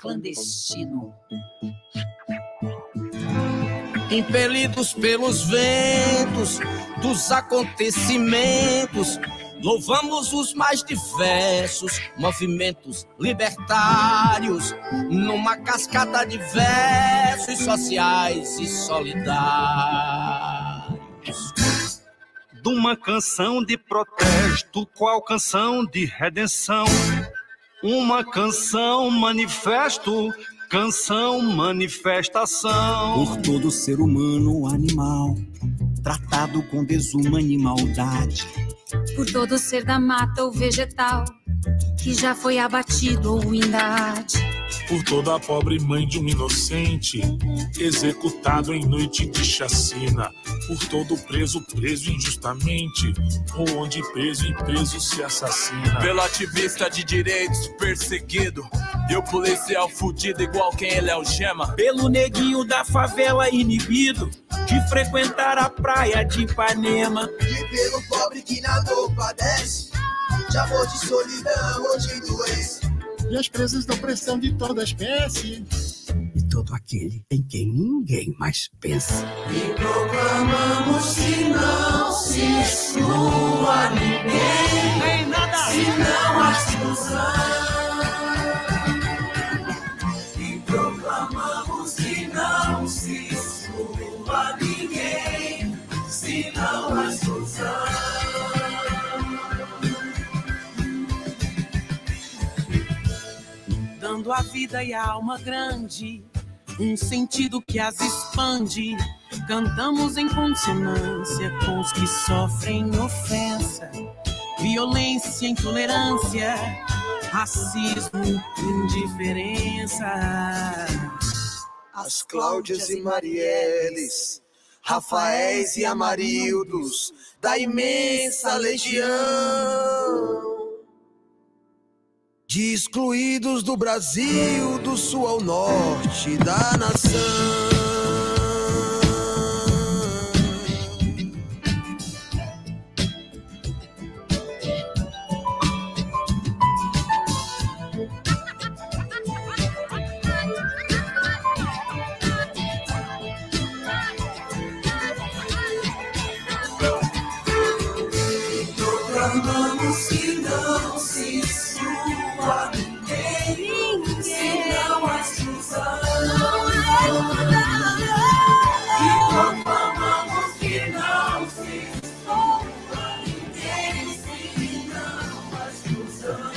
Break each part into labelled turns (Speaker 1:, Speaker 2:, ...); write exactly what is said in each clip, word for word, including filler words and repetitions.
Speaker 1: clandestino.
Speaker 2: Impelidos pelos ventos dos acontecimentos, louvamos os mais diversos movimentos libertários, numa cascata de versos sociais e solidários.
Speaker 3: De uma canção de protesto, qual canção de redenção? Uma canção manifesto, canção manifestação.
Speaker 4: Por todo ser humano animal, tratado com desumana e maldade.
Speaker 5: Por todo ser da mata ou vegetal, que já foi abatido ou ainda há de.
Speaker 6: Por toda a pobre mãe de um inocente, executado em noite de chacina. Por todo preso, preso injustamente, ou onde preso em preso se assassina.
Speaker 7: Pelo ativista de direitos perseguido, e o policial fudido igual quem ele algema.
Speaker 8: Pelo neguinho da favela inibido, de frequentar a praia de Ipanema.
Speaker 9: E pelo pobre que na dor padece, de amor, de solidão ou de doença.
Speaker 10: E as presas da opressão de toda espécie.
Speaker 4: E todo aquele em quem ninguém mais pensa.
Speaker 9: E proclamamos que não se exclua ninguém,
Speaker 2: nem nada,
Speaker 9: se não a exclusão. E proclamamos que não se exclua ninguém, se não a exclusão.
Speaker 8: Dando a vida e a alma grande, um sentido que as expande. Cantamos em consonância com os que sofrem ofensa, violência, intolerância, racismo, indiferença.
Speaker 9: As Cláudias e Marielles, Rafaéis e Amarildos, da imensa legião de excluídos do Brasil, do sul ao norte da nação. Proclamamos que não se exclua ninguém, se não a exclusão. E proclamamos que não se exclua ninguém, se não a exclusão.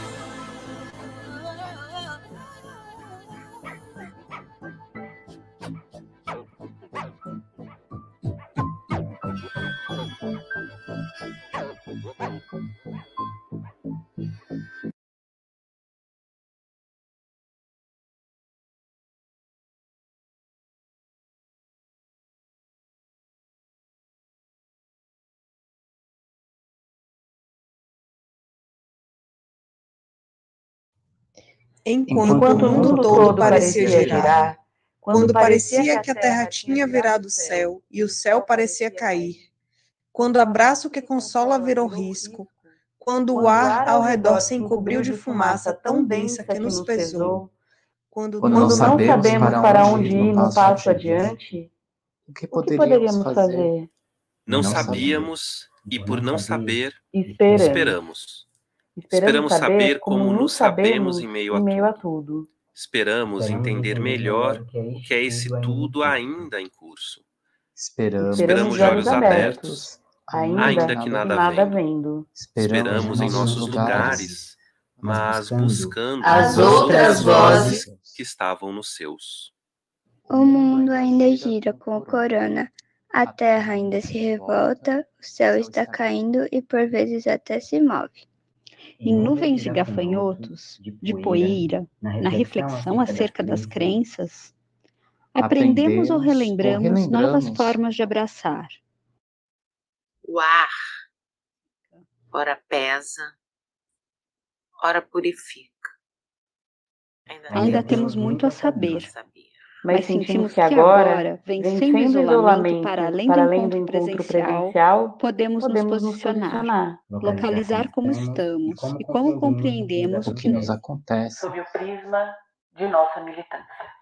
Speaker 11: Enquanto, Enquanto o mundo todo parecia girar, quando parecia que a terra tinha virado céu e o céu parecia cair, quando o abraço que consola virou risco, quando o ar ao redor se encobriu de fumaça tão densa que nos pesou, quando,
Speaker 12: quando não sabemos para onde ir no passo adiante,
Speaker 13: o que poderíamos fazer?
Speaker 14: Não sabíamos e por não saber,
Speaker 12: esperamos.
Speaker 14: esperamos. Esperamos saber como nos sabemos em meio a tudo. Esperamos entender melhor o que é esse tudo ainda em curso.
Speaker 12: Esperamos,
Speaker 14: Esperamos de olhos abertos,
Speaker 12: ainda,
Speaker 14: ainda que nada,
Speaker 12: nada
Speaker 14: vendo.
Speaker 12: vendo.
Speaker 14: Esperamos em nossos lugares, mas buscando
Speaker 11: as outras vozes
Speaker 14: que estavam nos seus.
Speaker 15: O mundo ainda gira com o corona. A terra ainda se revolta, o céu está caindo e por vezes até se move.
Speaker 16: Em nuvens de gafanhotos, de poeira, na reflexão acerca das crenças, aprendemos ou relembramos novas formas de abraçar.
Speaker 17: O ar, ora pesa, ora purifica.
Speaker 16: Ainda, Ainda temos muito a saber,
Speaker 12: mas, mas sentimos que agora, vencendo o isolamento para além do encontro, encontro presencial, presencial
Speaker 16: podemos, podemos nos posicionar, nos localizar como estamos e como compreendemos
Speaker 13: o que nos acontece
Speaker 11: sob o prisma
Speaker 12: de nossa militância.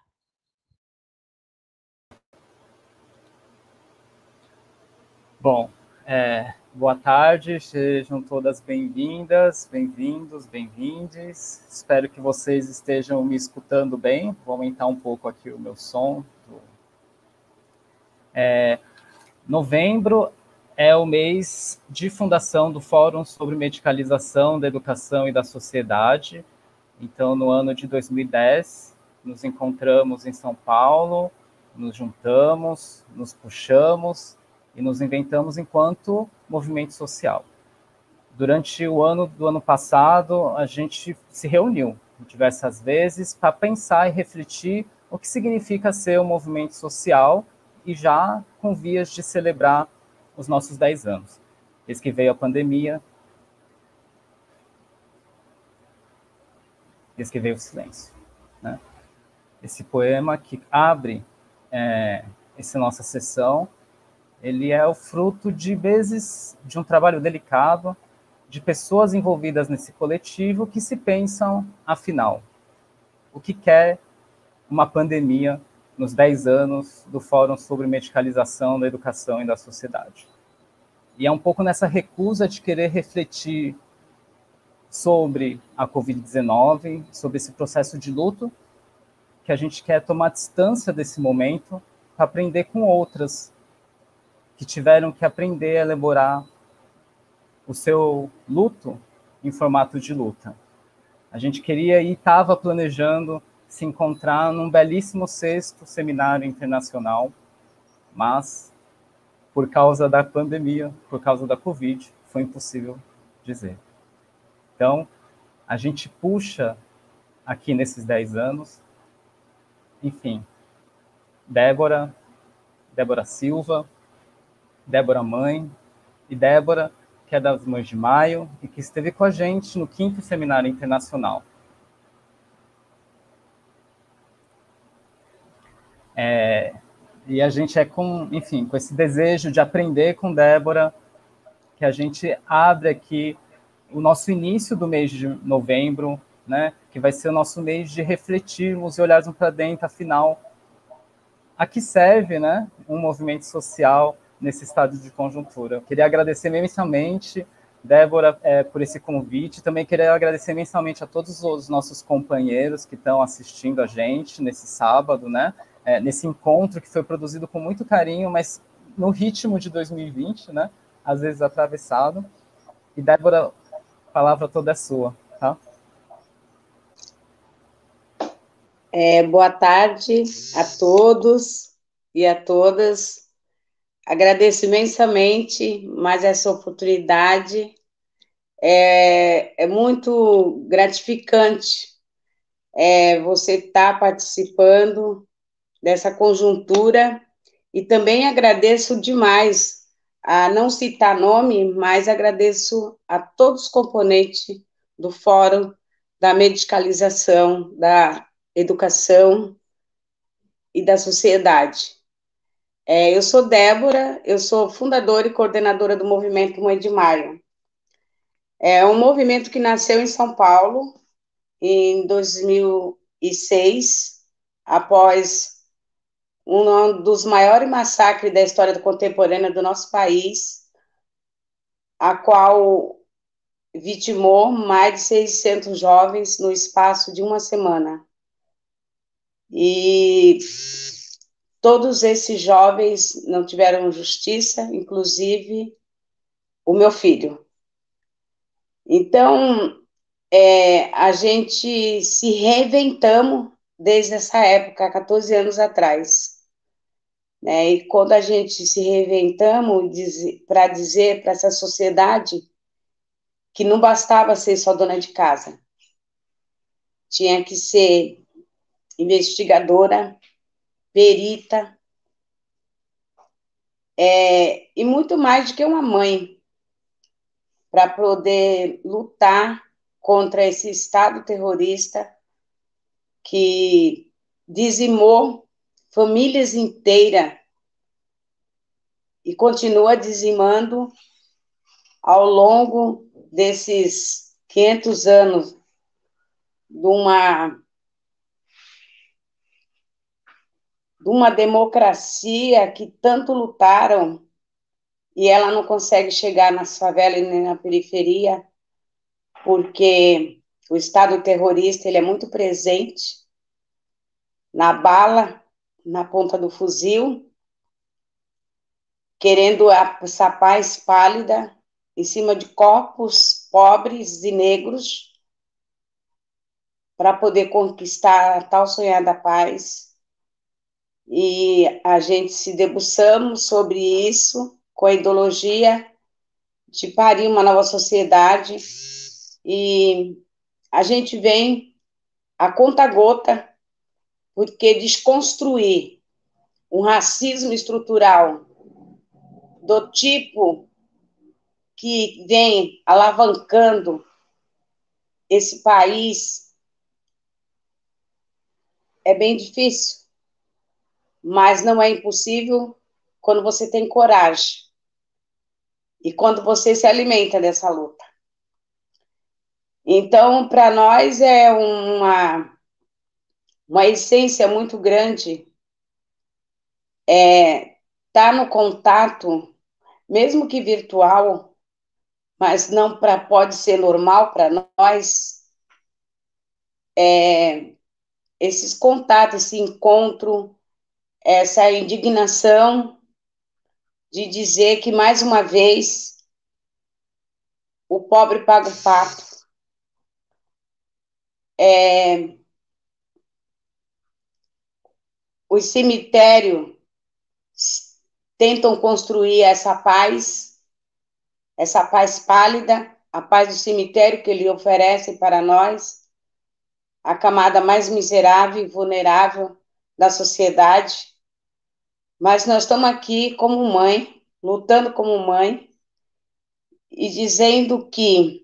Speaker 1: Bom, é, boa tarde, sejam todas bem-vindas, bem-vindos, bem-vindes. Espero que vocês estejam me escutando bem. Vou aumentar um pouco aqui o meu som. É, novembro é o mês de fundação do Fórum sobre Medicalização da Educação e da Sociedade. Então, no ano de dois mil e dez, nos encontramos em São Paulo, nos juntamos, nos puxamos e nos inventamos enquanto movimento social. Durante o ano do ano passado, a gente se reuniu diversas vezes para pensar e refletir o que significa ser um movimento social e já com vias de celebrar os nossos dez anos. Desde que veio a pandemia, desde que veio o silêncio, né? Esse poema que abre é, essa nossa sessão, ele é o fruto de vezes de um trabalho delicado, de pessoas envolvidas nesse coletivo que se pensam, afinal, o que quer uma pandemia nos dez anos do Fórum sobre Medicalização da Educação e da Sociedade. E é um pouco nessa recusa de querer refletir sobre a covid dezenove, sobre esse processo de luto, que a gente quer tomar distância desse momento para aprender com outras que tiveram que aprender a elaborar o seu luto em formato de luta. A gente queria e estava planejando se encontrar num belíssimo sexto seminário internacional, mas, por causa da pandemia, por causa da Covid, foi impossível dizer. Então, a gente puxa aqui nesses dez anos, enfim, Débora, Débora Silva, Débora Mãe e Débora, que é das Mães de Maio e que esteve com a gente no quinto Seminário Internacional. É, e a gente é com, enfim, com esse desejo de aprender com Débora, que a gente abre aqui o nosso início do mês de novembro, né, que vai ser o nosso mês de refletirmos e olharmos para dentro, afinal, a que serve, né, um movimento social nesse estado de conjuntura. Eu queria agradecer imensamente, Débora, é, por esse convite. Também queria agradecer imensamente a todos os nossos companheiros que estão assistindo a gente nesse sábado, né, é, nesse encontro que foi produzido com muito carinho, mas no ritmo de dois mil e vinte, né, às vezes atravessado. E, Débora, a palavra toda é sua, tá?
Speaker 17: É, boa tarde a todos e a todas. Agradeço imensamente mais essa oportunidade. É, é muito gratificante é, você estar participando dessa conjuntura e também agradeço demais, a não citar nome, mas agradeço a todos os componentes do Fórum da Medicalização, da Educação e da Sociedade. É, eu sou Débora, eu sou fundadora e coordenadora do movimento Mãe de Maio. É um movimento que nasceu em São Paulo em dois mil e seis, após um dos maiores massacres da história contemporânea do nosso país, a qual vitimou mais de seiscentos jovens no espaço de uma semana. E todos esses jovens não tiveram justiça, inclusive o meu filho. Então, é, a gente se reinventamos desde essa época, há quatorze anos atrás. Né? E quando a gente se reinventamos para dizer para essa sociedade que não bastava ser só dona de casa, tinha que ser investigadora, perita, é, e muito mais do que uma mãe, para poder lutar contra esse Estado terrorista que dizimou famílias inteiras e continua dizimando ao longo desses quinhentos anos de uma de uma democracia que tanto lutaram e ela não consegue chegar nas favelas e nem na periferia, porque o Estado terrorista ele é muito presente na bala, na ponta do fuzil, querendo essa paz pálida em cima de corpos pobres e negros para poder conquistar a tal sonhada paz. E a gente se debruçamos sobre isso com a ideologia de parir uma nova sociedade e a gente vem a conta-gota porque desconstruir um racismo estrutural do tipo que vem alavancando esse país é bem difícil, mas não é impossível quando você tem coragem e quando você se alimenta dessa luta. Então, para nós é uma, uma essência muito grande é, estar no contato, mesmo que virtual, mas não pra, pode ser normal para nós, é, esses contatos, esse encontro, essa indignação de dizer que, mais uma vez, o pobre paga o pato. É, os cemitérios tentam construir essa paz, essa paz pálida, a paz do cemitério que ele oferece para nós, a camada mais miserável e vulnerável da sociedade. Mas nós estamos aqui como mãe, lutando como mãe, e dizendo que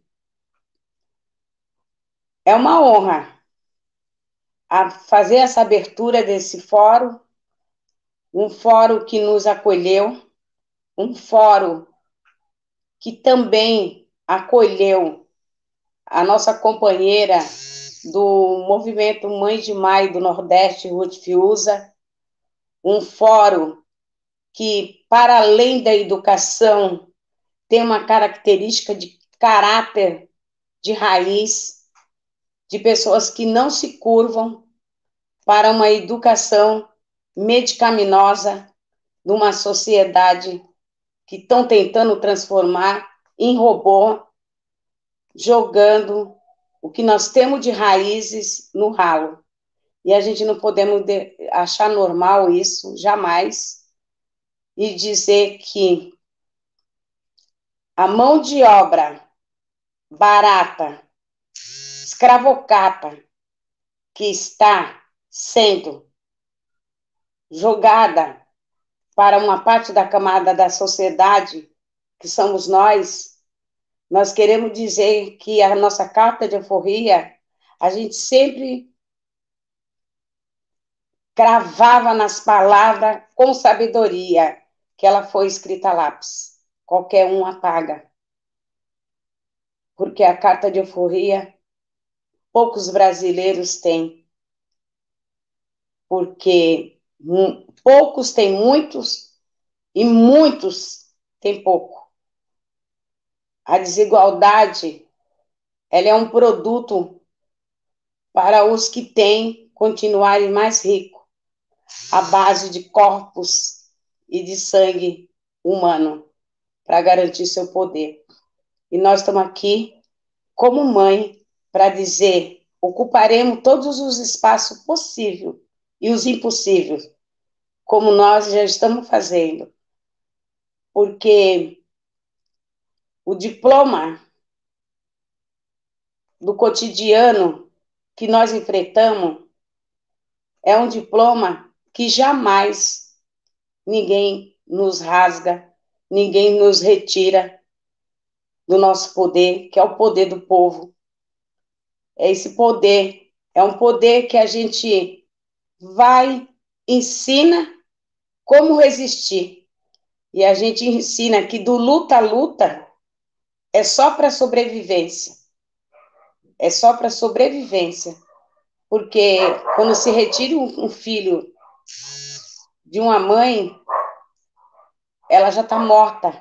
Speaker 17: é uma honra a fazer essa abertura desse fórum, um fórum que nos acolheu, um fórum que também acolheu a nossa companheira do Movimento Mãe de Maio do Nordeste, Ruth Fiuza, um fórum que, para além da educação, tem uma característica de caráter, de raiz, de pessoas que não se curvam para uma educação medicaminosa numa sociedade que estão tentando transformar em robô, jogando o que nós temos de raízes no ralo. E a gente não podemos achar normal isso, jamais, e dizer que a mão de obra barata, escravocrata, que está sendo jogada para uma parte da camada da sociedade, que somos nós, nós queremos dizer que a nossa carta de alforria, a gente sempre cravava nas palavras com sabedoria, que ela foi escrita a lápis. Qualquer um apaga. Porque a carta de alforria, poucos brasileiros têm. Porque poucos têm muitos e muitos têm pouco. A desigualdade, ela é um produto para os que têm continuarem mais ricos, à base de corpos e de sangue humano, para garantir seu poder. E nós estamos aqui, como mãe, para dizer, ocuparemos todos os espaços possíveis e os impossíveis, como nós já estamos fazendo. Porque o diploma do cotidiano que nós enfrentamos é um diploma que jamais ninguém nos rasga, ninguém nos retira do nosso poder, que é o poder do povo. É esse poder, é um poder que a gente vai, ensina como resistir. E a gente ensina que do luta a luta é só para sobrevivência. É só para sobrevivência. Porque quando se retira um filho de uma mãe, ela já está morta.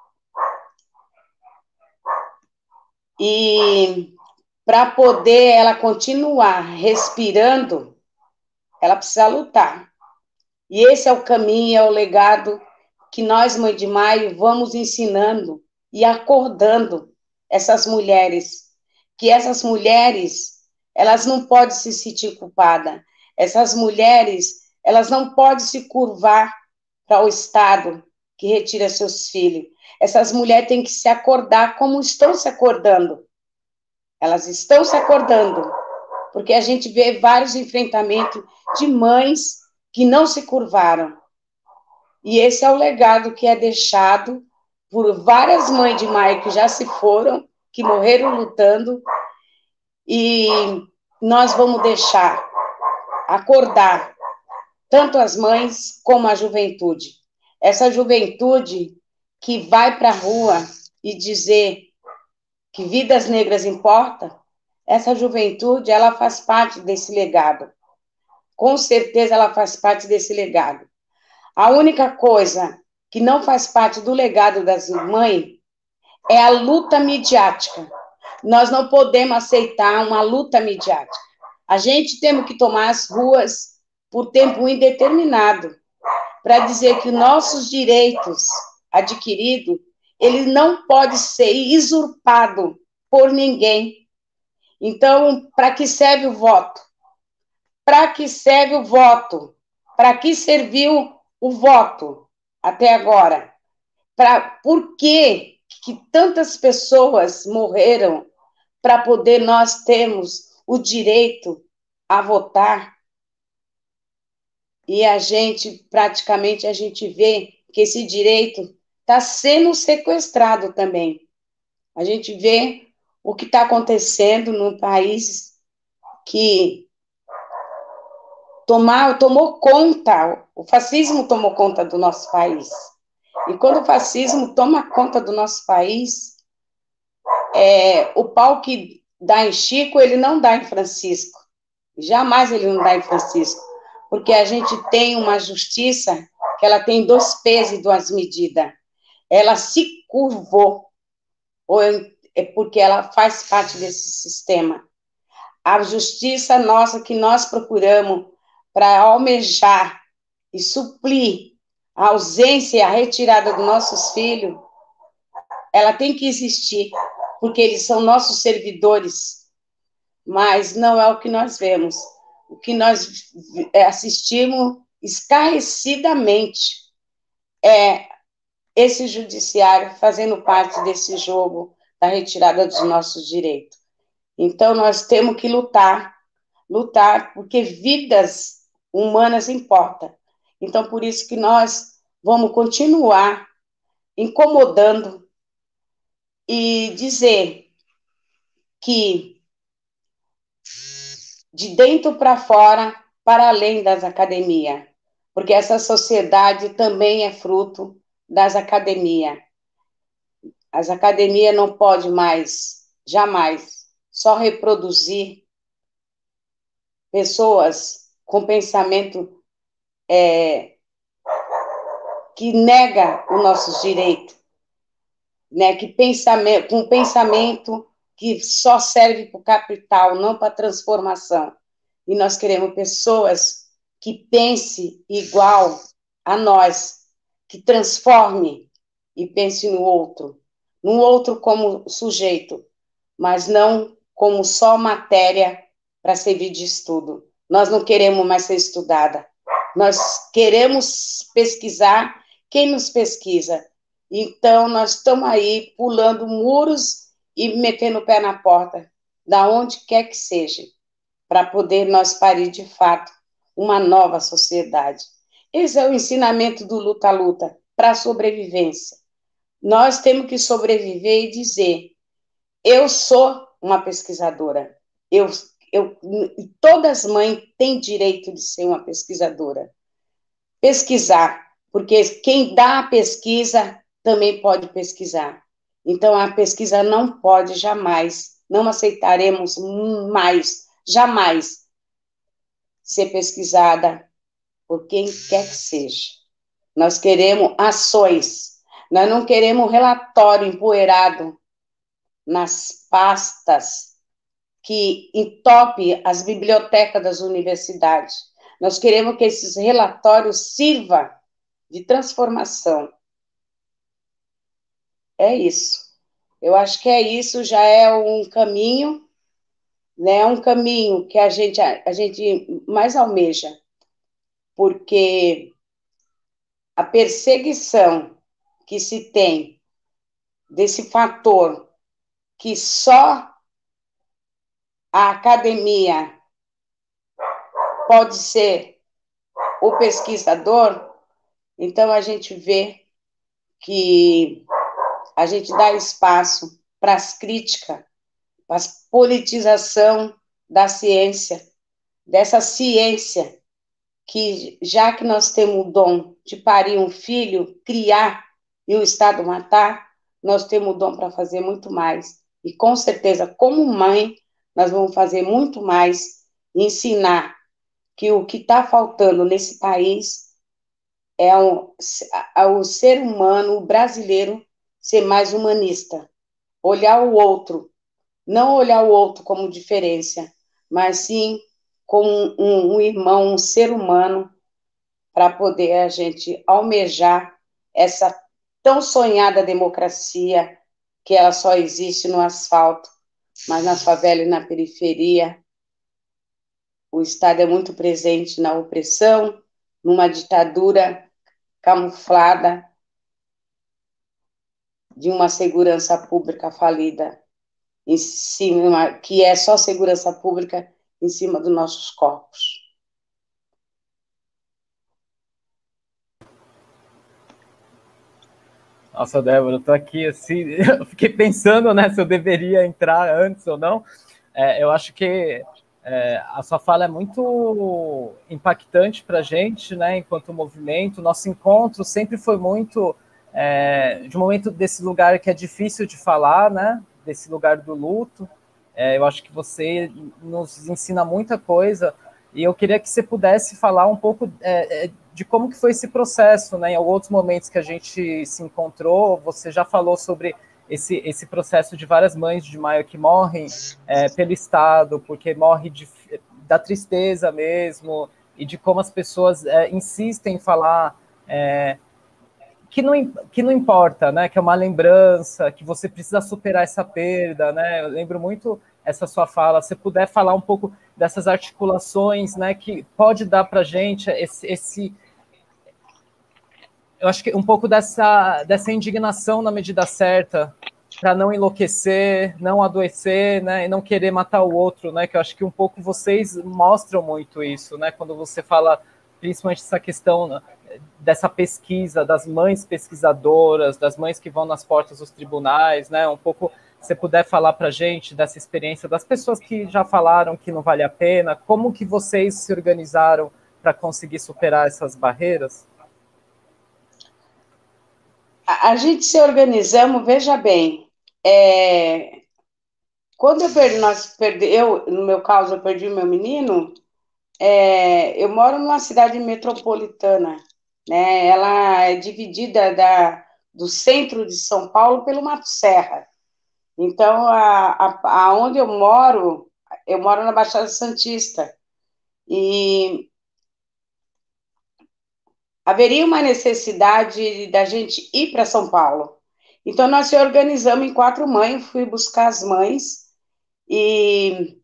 Speaker 17: E para poder ela continuar respirando, ela precisa lutar. E esse é o caminho, é o legado que nós, Mãe de Maio, vamos ensinando e acordando essas mulheres. Que essas mulheres, elas não podem se sentir culpadas. Essas mulheres, elas não podem se curvar para o Estado que retira seus filhos. Essas mulheres têm que se acordar como estão se acordando. Elas estão se acordando, porque a gente vê vários enfrentamentos de mães que não se curvaram. E esse é o legado que é deixado por várias mães de Maio que já se foram, que morreram lutando, e nós vamos deixar acordar tanto as mães como a juventude. Essa juventude que vai para a rua e dizer que vidas negras importam, essa juventude, ela faz parte desse legado. Com certeza ela faz parte desse legado. A única coisa que não faz parte do legado das mães é a luta midiática. Nós não podemos aceitar uma luta midiática. A gente tem que tomar as ruas por tempo indeterminado para dizer que nossos direitos adquiridos, ele não pode ser usurpado por ninguém. Então, para que serve o voto? Para que serve o voto? Para que serviu o voto até agora? Pra, por que, que tantas pessoas morreram para poder nós termos o direito a votar? E a gente, praticamente, a gente vê que esse direito está sendo sequestrado também. A gente vê o que está acontecendo num país que tomar, tomou conta, o fascismo tomou conta do nosso país. E quando o fascismo toma conta do nosso país, é, o pau que dá em Chico, ele não dá em Francisco. Jamais ele não dá em Francisco. Porque a gente tem uma justiça que ela tem dois pesos e duas medidas. Ela se curvou, ou é porque ela faz parte desse sistema. A justiça nossa que nós procuramos para almejar e suprir a ausência e a retirada dos nossos filhos, ela tem que existir, porque eles são nossos servidores, mas não é o que nós vemos. O que nós assistimos escarrecidamente é esse judiciário fazendo parte desse jogo da retirada dos nossos direitos. Então, nós temos que lutar, lutar, porque vidas humanas importam. Então, por isso que nós vamos continuar incomodando e dizer que de dentro para fora, para além das academias, porque essa sociedade também é fruto das academias. As academias não podem mais, jamais, só reproduzir pessoas com pensamento é, que nega os nossos direitos, né? Que pensamento, com pensamento que só serve para o capital, não para a transformação. E nós queremos pessoas que pensem igual a nós, que transforme e pense no outro, no outro como sujeito, mas não como só matéria para servir de estudo. Nós não queremos mais ser estudada. Nós queremos pesquisar quem nos pesquisa. Então, nós estamos aí pulando muros e metendo o pé na porta, da onde quer que seja, para poder nós parir, de fato, uma nova sociedade. Esse é o ensinamento do luta-luta, para a sobrevivência. Nós temos que sobreviver e dizer, eu sou uma pesquisadora, eu, eu, todas as mães têm direito de ser uma pesquisadora. Pesquisar, porque quem dá a pesquisa também pode pesquisar. Então, a pesquisa não pode jamais, não aceitaremos mais, jamais, ser pesquisada por quem quer que seja. Nós queremos ações, nós não queremos relatório empoeirado nas pastas que entope as bibliotecas das universidades. Nós queremos que esses relatórios sirvam de transformação. É isso. Eu acho que é isso, já é um caminho, né? Um caminho que a gente, a gente mais almeja, porque a perseguição que se tem desse fator que só a academia pode ser o pesquisador, então a gente vê que a gente dá espaço para as críticas, para a politização da ciência, dessa ciência que, já que nós temos o dom de parir um filho, criar e o Estado matar, nós temos o dom para fazer muito mais. E, com certeza, como mãe, nós vamos fazer muito mais, ensinar que o que está faltando nesse país é o, o ser humano, o brasileiro, ser mais humanista, olhar o outro, não olhar o outro como diferença, mas sim como um, um irmão, um ser humano, para poder a gente almejar essa tão sonhada democracia, que ela só existe no asfalto, mas na favela e na periferia, o Estado é muito presente na opressão, numa ditadura camuflada de uma segurança pública falida, em cima, que é só segurança pública em cima dos nossos corpos.
Speaker 1: Nossa, Débora, eu tô aqui assim, eu fiquei pensando, né, se eu deveria entrar antes ou não. É, eu acho que é, a sua fala é muito impactante para a gente, né, enquanto movimento. Nosso encontro sempre foi muito é, de um momento desse lugar que é difícil de falar, né, desse lugar do luto. É, eu acho que você nos ensina muita coisa, e eu queria que você pudesse falar um pouco é, de como que foi esse processo, né? Em outros momentos que a gente se encontrou, você já falou sobre esse, esse processo de várias mães de Maio que morrem é, pelo Estado, porque morre de, da tristeza mesmo, e de como as pessoas é, insistem em falar é, que, não, que não importa, né? Que é uma lembrança, que você precisa superar essa perda, né? Eu lembro muito essa sua fala. Se puder falar um pouco dessas articulações, né, que pode dar para a gente esse, esse... Eu acho que um pouco dessa, dessa indignação na medida certa, para não enlouquecer, não adoecer, né, e não querer matar o outro, né, que eu acho que um pouco vocês mostram muito isso, né, quando você fala, principalmente essa questão dessa pesquisa, das mães pesquisadoras, das mães que vão nas portas dos tribunais, né, um pouco... Se você puder falar para a gente dessa experiência das pessoas que já falaram que não vale a pena, como que vocês se organizaram para conseguir superar essas barreiras?
Speaker 17: A, a gente se organizamos, veja bem, é, quando eu perdi, nós perdi, eu, no meu caso, eu perdi o meu menino, é, eu moro numa cidade metropolitana, né? Ela é dividida da, do centro de São Paulo pelo Mato Serra. Então, a, a, aonde eu moro, eu moro na Baixada Santista, e haveria uma necessidade da gente ir para São Paulo. Então, nós se organizamos em quatro mães, fui buscar as mães, e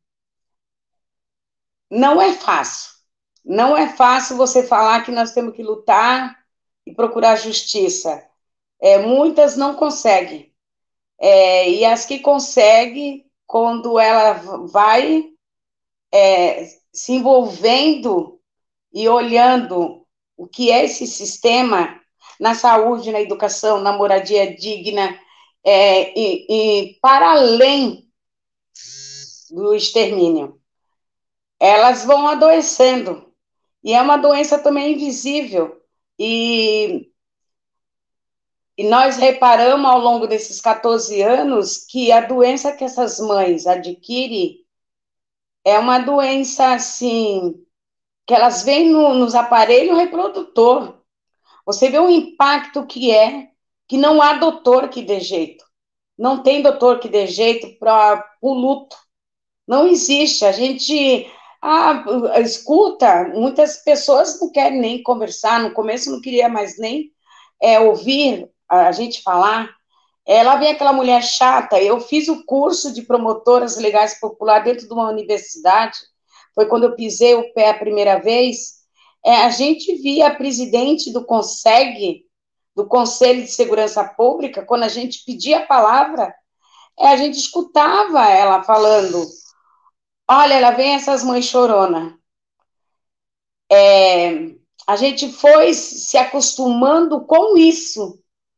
Speaker 17: não é fácil. Não é fácil você falar que nós temos que lutar e procurar justiça. É, muitas não conseguem. É, e as que conseguem, quando ela vai é, se envolvendo e olhando o que é esse sistema na saúde, na educação, na moradia digna, é, e, e para além do extermínio, elas vão adoecendo. E é uma doença também invisível. E E nós reparamos ao longo desses quatorze anos que a doença que essas mães adquirem é uma doença, assim, que elas vêm no, nos aparelhos reprodutor. Você vê o impacto que é, que não há doutor que dê jeito. Não tem doutor que dê jeito para o luto. Não existe. A gente ah, escuta, muitas pessoas não querem nem conversar. No começo não queria mais nem é, ouvir a gente falar. É, lá vem aquela mulher chata. Eu fiz o curso de promotoras legais popular dentro de uma universidade. Foi quando eu pisei o pé a primeira vez. É, a gente via a presidente do CONSEG, do Conselho de Segurança Pública, quando a gente pedia a palavra, é, a gente escutava ela falando, olha, lá vem essas mães choronas. É, a gente foi se acostumando com isso,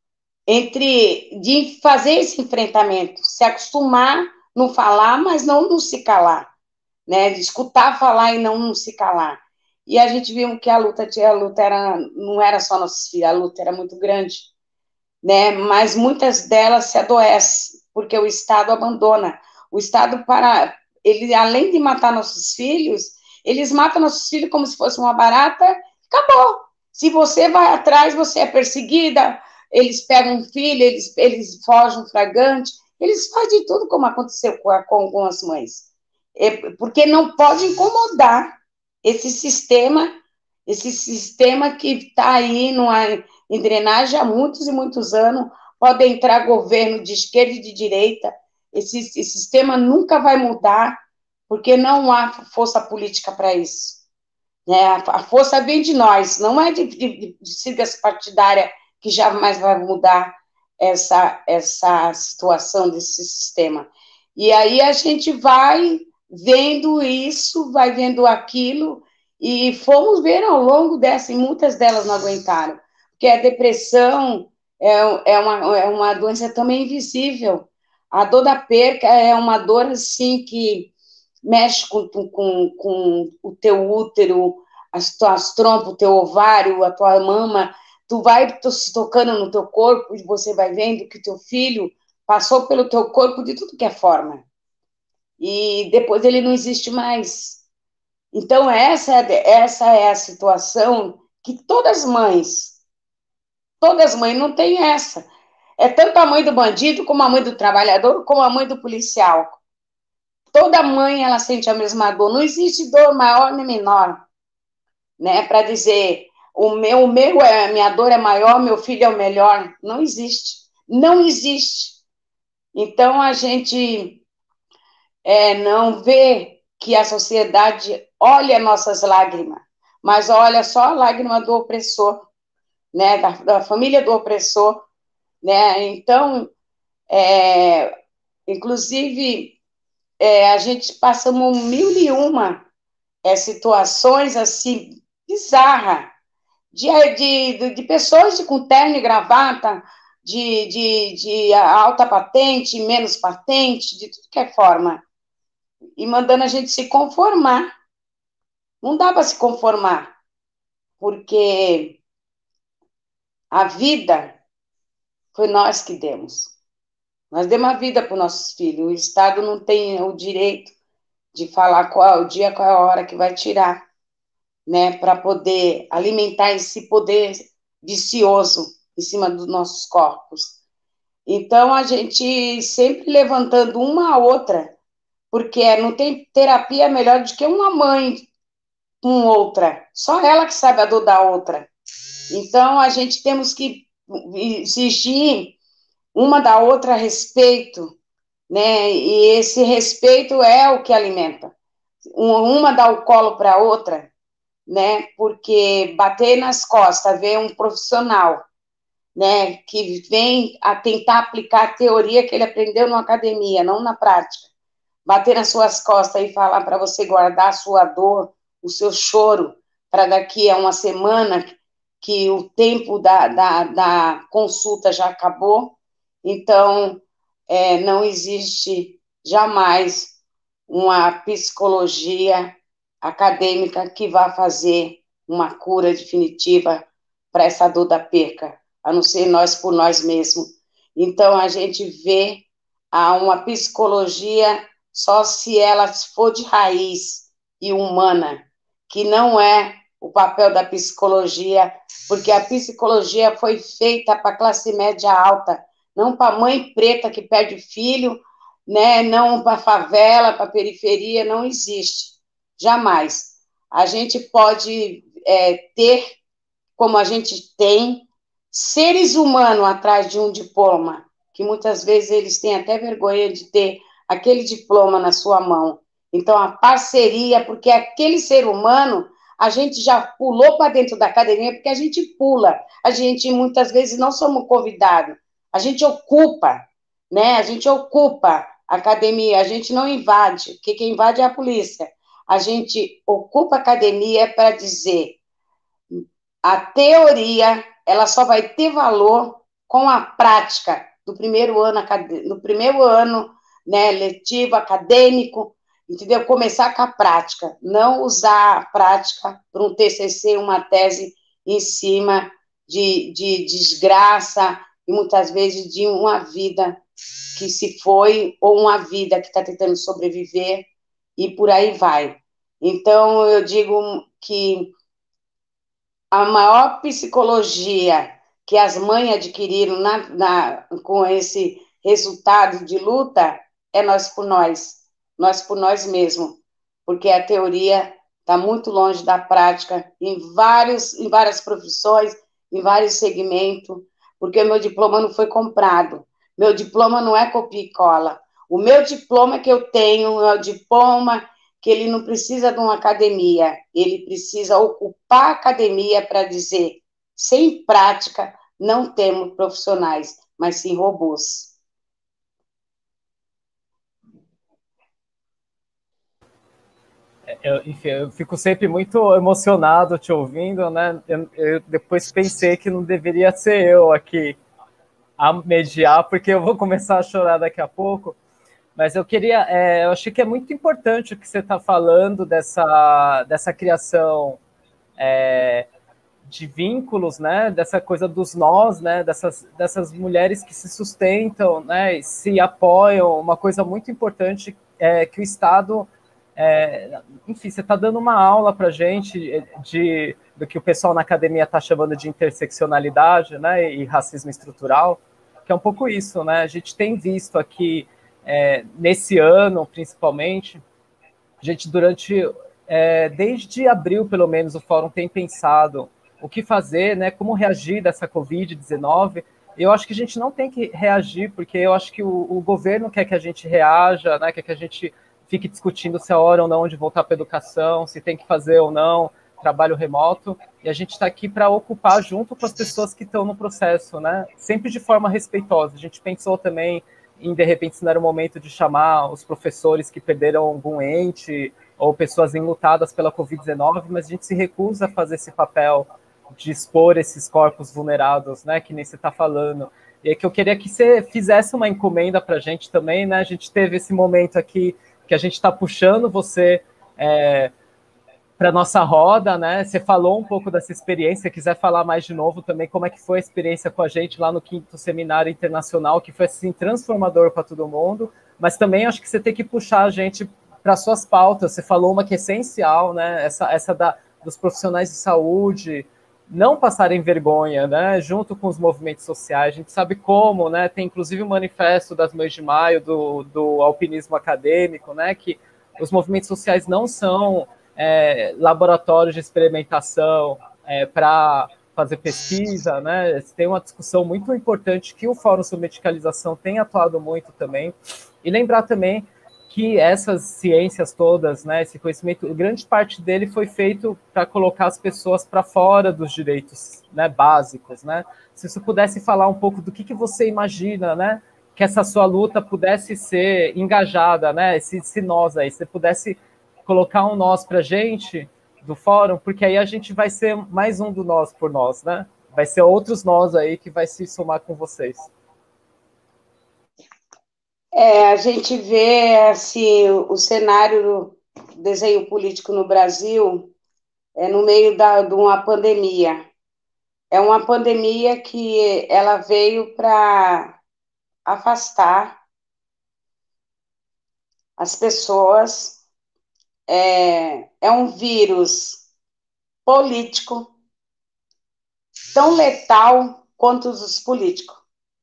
Speaker 17: entre de fazer esse enfrentamento, se acostumar, não falar, mas não, não se calar, né? De escutar falar e não, não se calar. E a gente viu que a luta, a luta era, não era só nossos filhos, a luta era muito grande, né? Mas muitas delas se adoecem, porque o Estado abandona. O Estado, para ele, além de matar nossos filhos, eles matam nossos filhos como se fosse uma barata, acabou. Se você vai atrás, você é perseguida, eles pegam um filho, eles, eles fogem flagrante, eles fazem tudo como aconteceu com, com algumas mães. É, porque não pode incomodar esse sistema, esse sistema que está aí numa engrenagem há muitos e muitos anos, pode entrar governo de esquerda e de direita, esse, esse sistema nunca vai mudar, porque não há força política para isso. Né? A, a força vem de nós, não é de, de, de sigla partidária que jamais vai mudar essa, essa situação desse sistema. E aí a gente vai vendo isso, vai vendo aquilo, e fomos ver ao longo dessa, e muitas delas não aguentaram, porque a depressão é, é, uma, é uma doença também invisível. A dor da perca é uma dor, assim, que mexe com, com, com o teu útero, as tuas trompas, o teu ovário, a tua mama, tu vai se tocando no teu corpo, e você vai vendo que teu filho passou pelo teu corpo de tudo que é forma. E depois ele não existe mais. Então, essa, essa é a situação que todas as mães, todas as mães não têm essa. É tanto a mãe do bandido, como a mãe do trabalhador, como a mãe do policial. Toda mãe, ela sente a mesma dor. Não existe dor maior nem menor, né? Para dizer, o meu, o meu é, a minha dor é maior, meu filho é o melhor. Não existe. Não existe. Então, a gente... É, não vê que a sociedade olha nossas lágrimas, mas olha só a lágrima do opressor, né, da, da família do opressor, né, então, é, inclusive, é, a gente passamos mil e uma é, situações, assim, bizarras, de, de, de pessoas de, com terno e gravata, de, de, de alta patente, menos patente, de tudo que é forma, e mandando a gente se conformar. Não dá para se conformar, porque a vida foi nós que demos. Nós demos a vida para os nossos filhos. O Estado não tem o direito de falar qual é o dia, qual é a hora que vai tirar, né, para poder alimentar esse poder vicioso em cima dos nossos corpos. Então, a gente sempre levantando uma a outra, porque não tem terapia melhor do que uma mãe com outra. Só ela que sabe a dor da outra. Então, a gente temos que exigir uma da outra a respeito, né? E esse respeito é o que alimenta. Uma dá o colo para a outra, né? Porque bater nas costas, ver um profissional, né, que vem a tentar aplicar a teoria que ele aprendeu na academia, não na prática, bater nas suas costas e falar para você guardar a sua dor, o seu choro, para daqui a uma semana, que o tempo da, da, da consulta já acabou. Então, é, não existe jamais uma psicologia acadêmica que vá fazer uma cura definitiva para essa dor da perca, a não ser nós por nós mesmos. Então, a gente vê a uma psicologia só se ela for de raiz e humana, que não é o papel da psicologia, porque a psicologia foi feita para a classe média alta, não para a mãe preta que perde filho, né? Não para a favela, para a periferia, não existe, jamais. A gente pode é, ter, como a gente tem, seres humanos atrás de um diploma, que muitas vezes eles têm até vergonha de ter aquele diploma na sua mão. Então, a parceria, porque aquele ser humano, a gente já pulou para dentro da academia, porque a gente pula, a gente muitas vezes não somos convidados, a gente ocupa, né? A gente ocupa a academia, a gente não invade, porque quem invade é a polícia. A gente ocupa a academia para dizer, a teoria, ela só vai ter valor com a prática do primeiro ano, no primeiro ano, né, letivo, acadêmico, entendeu? Começar com a prática, não usar a prática para um T C C, uma tese em cima de, de desgraça e muitas vezes de uma vida que se foi ou uma vida que está tentando sobreviver e por aí vai. Então, eu digo que a maior psicologia que as mães adquiriram na, na, com esse resultado de luta é nós por nós, nós por nós mesmos, porque a teoria está muito longe da prática em, vários, em várias profissões, em vários segmentos, porque o meu diploma não foi comprado, meu diploma não é copia e cola, o meu diploma que eu tenho é o diploma que ele não precisa de uma academia, ele precisa ocupar a academia para dizer, sem prática, não temos profissionais, mas sim robôs.
Speaker 1: Eu, enfim, eu fico sempre muito emocionado te ouvindo, né? Eu, eu depois pensei que não deveria ser eu aqui a mediar, porque eu vou começar a chorar daqui a pouco. Mas eu queria, é, eu achei que é muito importante o que você está falando dessa, dessa criação é, de vínculos, né? Dessa coisa dos nós, né? Dessas, dessas mulheres que se sustentam, né? E se apoiam. Uma coisa muito importante é que o Estado, é, enfim, você está dando uma aula para a gente de, do que o pessoal na academia está chamando de interseccionalidade, né? E racismo estrutural, que é um pouco isso, né? A gente tem visto aqui É, nesse ano, principalmente, a gente durante, é, desde abril, pelo menos, o Fórum tem pensado o que fazer, né, como reagir dessa covid dezenove. Eu acho que a gente não tem que reagir, porque eu acho que o, o governo quer que a gente reaja, né, quer que a gente fique discutindo se é hora ou não de voltar para a educação, se tem que fazer ou não trabalho remoto, e a gente está aqui para ocupar junto com as pessoas que estão no processo, né, sempre de forma respeitosa. A gente pensou também em, de repente, se não era o momento de chamar os professores que perderam algum ente ou pessoas enlutadas pela covid dezenove, mas a gente se recusa a fazer esse papel de expor esses corpos vulnerados, né, que nem você está falando. E é que eu queria que você fizesse uma encomenda para a gente também, né, a gente teve esse momento aqui que a gente está puxando você é, para a nossa roda, né, você falou um pouco dessa experiência, quiser falar mais de novo também, como é que foi a experiência com a gente lá no quinto Seminário Internacional, que foi, assim, transformador para todo mundo, mas também acho que você tem que puxar a gente para suas pautas. Você falou uma que é essencial, né, essa, essa da, dos profissionais de saúde não passarem vergonha, né, junto com os movimentos sociais. A gente sabe como, né, tem inclusive o manifesto das Mães de Maio, do, do alpinismo acadêmico, né, que os movimentos sociais não são É, laboratórios de experimentação é, para fazer pesquisa, né? Tem uma discussão muito importante que o Fórum sobre Medicalização tem atuado muito também. E lembrar também que essas ciências todas, né, esse conhecimento, grande parte dele foi feito para colocar as pessoas para fora dos direitos, né, básicos, né? Se você pudesse falar um pouco do que, que você imagina, né, que essa sua luta pudesse ser engajada, né? Esse, esse nós aí, se você pudesse colocar um nós para a gente do fórum, porque aí a gente vai ser mais um do nós por nós, né? Vai ser outros nós aí que vai se somar com vocês.
Speaker 17: É, a gente vê assim, o cenário do desenho político no Brasil é no meio da, de uma pandemia. É uma pandemia que ela veio para afastar as pessoas é, é um vírus político, tão letal quanto os políticos.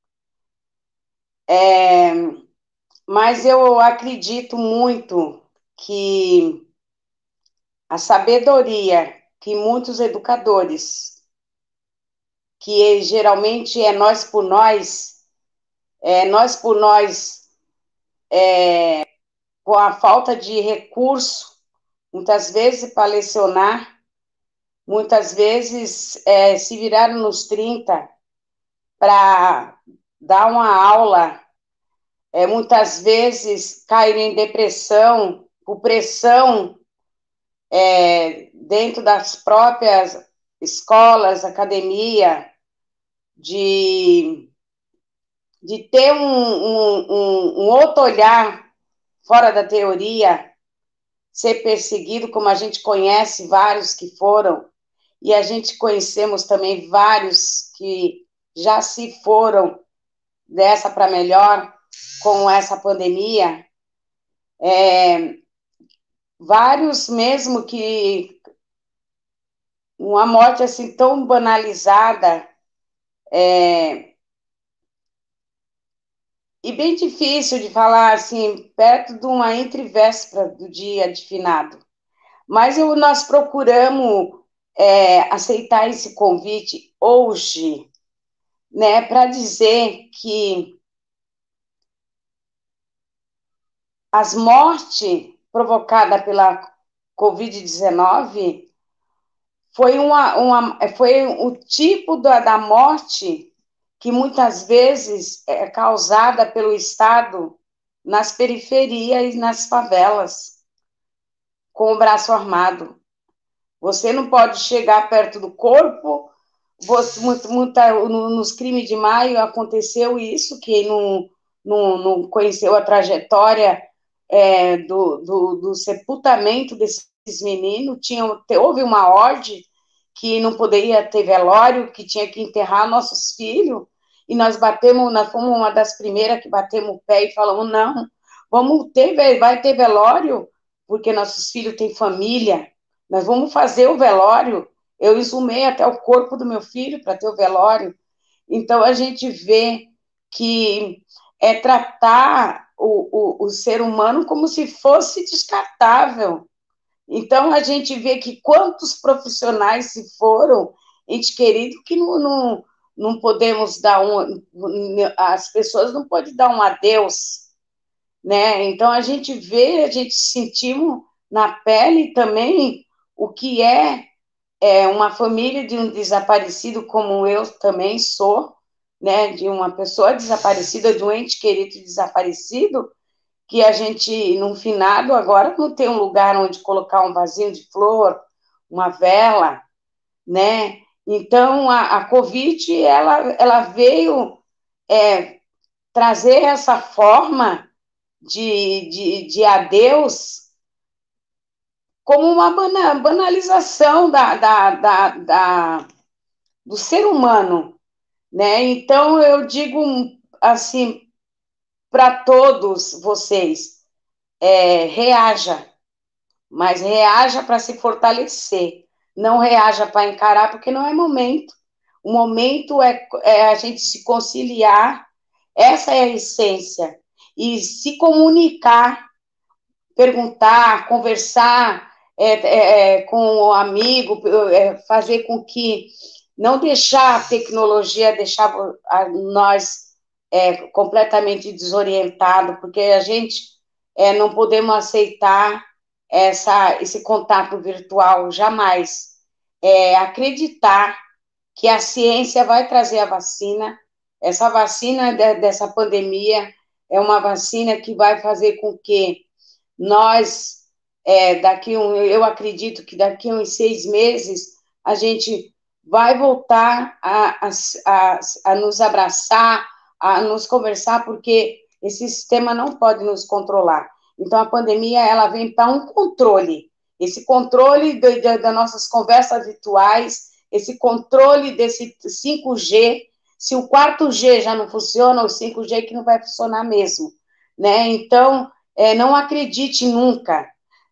Speaker 17: É, mas eu acredito muito que a sabedoria que muitos educadores, que geralmente é nós por nós, é nós por nós, é, com a falta de recurso, muitas vezes para lecionar, muitas vezes é, se viraram nos trinta para dar uma aula, é, muitas vezes caíram em depressão, por pressão é, dentro das próprias escolas, academia, de, de ter um, um, um, um outro olhar fora da teoria, ser perseguido, como a gente conhece vários que foram, e a gente conhecemos também vários que já se foram dessa para melhor com essa pandemia, é, vários mesmo que uma morte assim tão banalizada, é, e bem difícil de falar assim, perto de uma entrevéspera do dia de finado. Mas eu, nós procuramos é, aceitar esse convite hoje, né, para dizer que as mortes provocadas pela covid dezenove foi, uma, uma, foi o tipo da, da morte que muitas vezes é causada pelo Estado nas periferias e nas favelas, com o braço armado. Você não pode chegar perto do corpo. Você, muito, muita, nos crimes de maio aconteceu isso, quem não, não, não conheceu a trajetória é, do, do, do sepultamento desses meninos, tinha, houve uma ordem que não poderia ter velório, que tinha que enterrar nossos filhos, e nós batemos, nós fomos uma das primeiras que batemos o pé e falamos, não, vamos ter, vai ter velório, porque nossos filhos têm família, nós vamos fazer o velório. Eu exumei até o corpo do meu filho para ter o velório. Então, a gente vê que é tratar o, o, o ser humano como se fosse descartável. Então, a gente vê que quantos profissionais se foram, ente querido, que não, não, não podemos dar um... As pessoas não podem dar um adeus, né? Então, a gente vê, a gente sentimos na pele também o que é É uma família de um desaparecido, como eu também sou, né, de uma pessoa desaparecida, de um ente querido desaparecido, que a gente, num finado, agora não tem um lugar onde colocar um vasinho de flor, uma vela, né? Então, a, a Covid, ela, ela veio é, trazer essa forma de, de, de adeus como uma banalização da, da, da, da, do ser humano, né? Então, eu digo assim, para todos vocês, é, reaja, mas reaja para se fortalecer, não reaja para encarar, porque não é momento. O momento é, é a gente se conciliar, essa é a essência, e se comunicar, perguntar, conversar, É, é, com o amigo, é, fazer com que não deixar a tecnologia deixar a, nós é, completamente desorientados, porque a gente é, não podemos aceitar essa, esse contato virtual jamais. É, acreditar que a ciência vai trazer a vacina, essa vacina de, dessa pandemia é uma vacina que vai fazer com que nós É, daqui um, eu acredito que daqui a uns seis meses a gente vai voltar a, a, a, a nos abraçar, a nos conversar, porque esse sistema não pode nos controlar. Então, a pandemia, ela vem para um controle, esse controle de, de, das nossas conversas virtuais, esse controle desse cinco G, se o quarto G já não funciona, o cinco G que não vai funcionar mesmo, né? Então, é, não acredite nunca,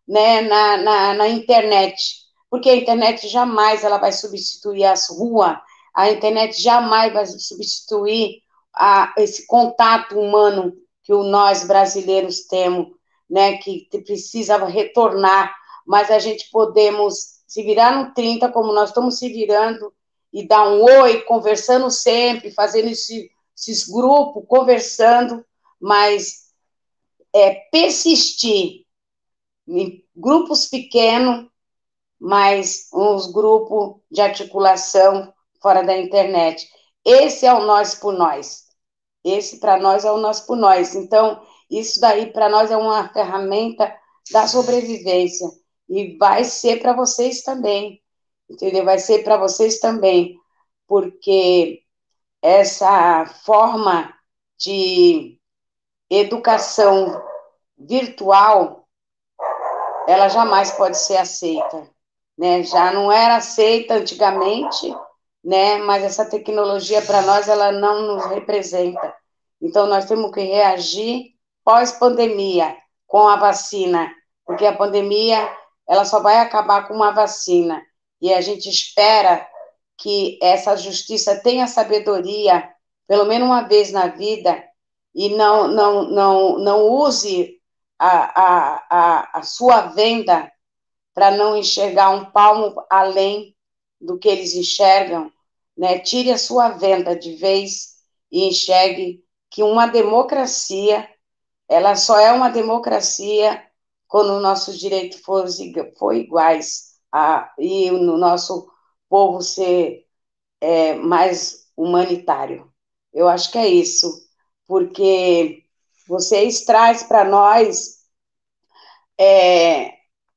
Speaker 17: né, na, na, na internet, porque a internet jamais ela vai substituir as ruas, a internet jamais vai substituir a, esse contato humano que o, nós brasileiros temos, né, que precisa retornar, mas a gente podemos se virar no trinta, como nós estamos se virando, e dar um oi, conversando sempre, fazendo esse, esses grupos, conversando, mas é, persistir em grupos pequenos, mas uns grupos de articulação fora da internet. Esse é o nós por nós. Esse, para nós, é o nós por nós. Então, isso daí, para nós, é uma ferramenta da sobrevivência. E vai ser para vocês também. Entendeu? Vai ser para vocês também. Porque essa forma de educação virtual, ela jamais pode ser aceita, né? Já não era aceita antigamente, né? Mas essa tecnologia, para nós, ela não nos representa. Então, nós temos que reagir pós-pandemia, com a vacina, porque a pandemia, ela só vai acabar com uma vacina, e a gente espera que essa justiça tenha sabedoria, pelo menos uma vez na vida, e não, não, não, não use a, a, a, a sua venda para não enxergar um palmo além do que eles enxergam, né? Tire a sua venda de vez e enxergue que uma democracia, ela só é uma democracia quando os nossos direitos forem for iguais a, e no nosso povo ser é, mais humanitário. Eu acho que é isso, porque vocês trazem para nós é,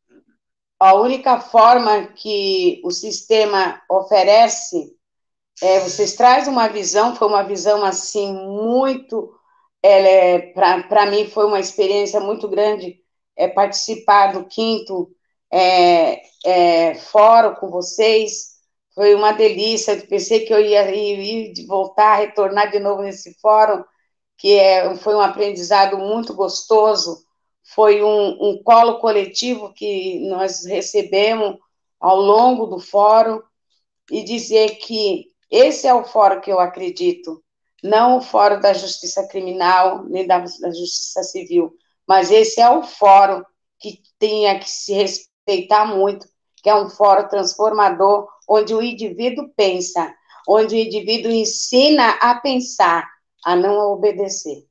Speaker 17: a única forma que o sistema oferece, é, vocês trazem uma visão, foi uma visão assim muito, é, para mim foi uma experiência muito grande, é, participar do quinto é, é, fórum com vocês, foi uma delícia, eu pensei que eu ia ir, ir voltar, retornar de novo nesse fórum, que é, foi um aprendizado muito gostoso, foi um, um colo coletivo que nós recebemos ao longo do fórum, e dizer que esse é o fórum que eu acredito, não o fórum da justiça criminal, nem da, da justiça civil, mas esse é o fórum que tinha que se respeitar muito, que é um fórum transformador, onde o indivíduo pensa, onde o indivíduo ensina a pensar, a não a obedecer.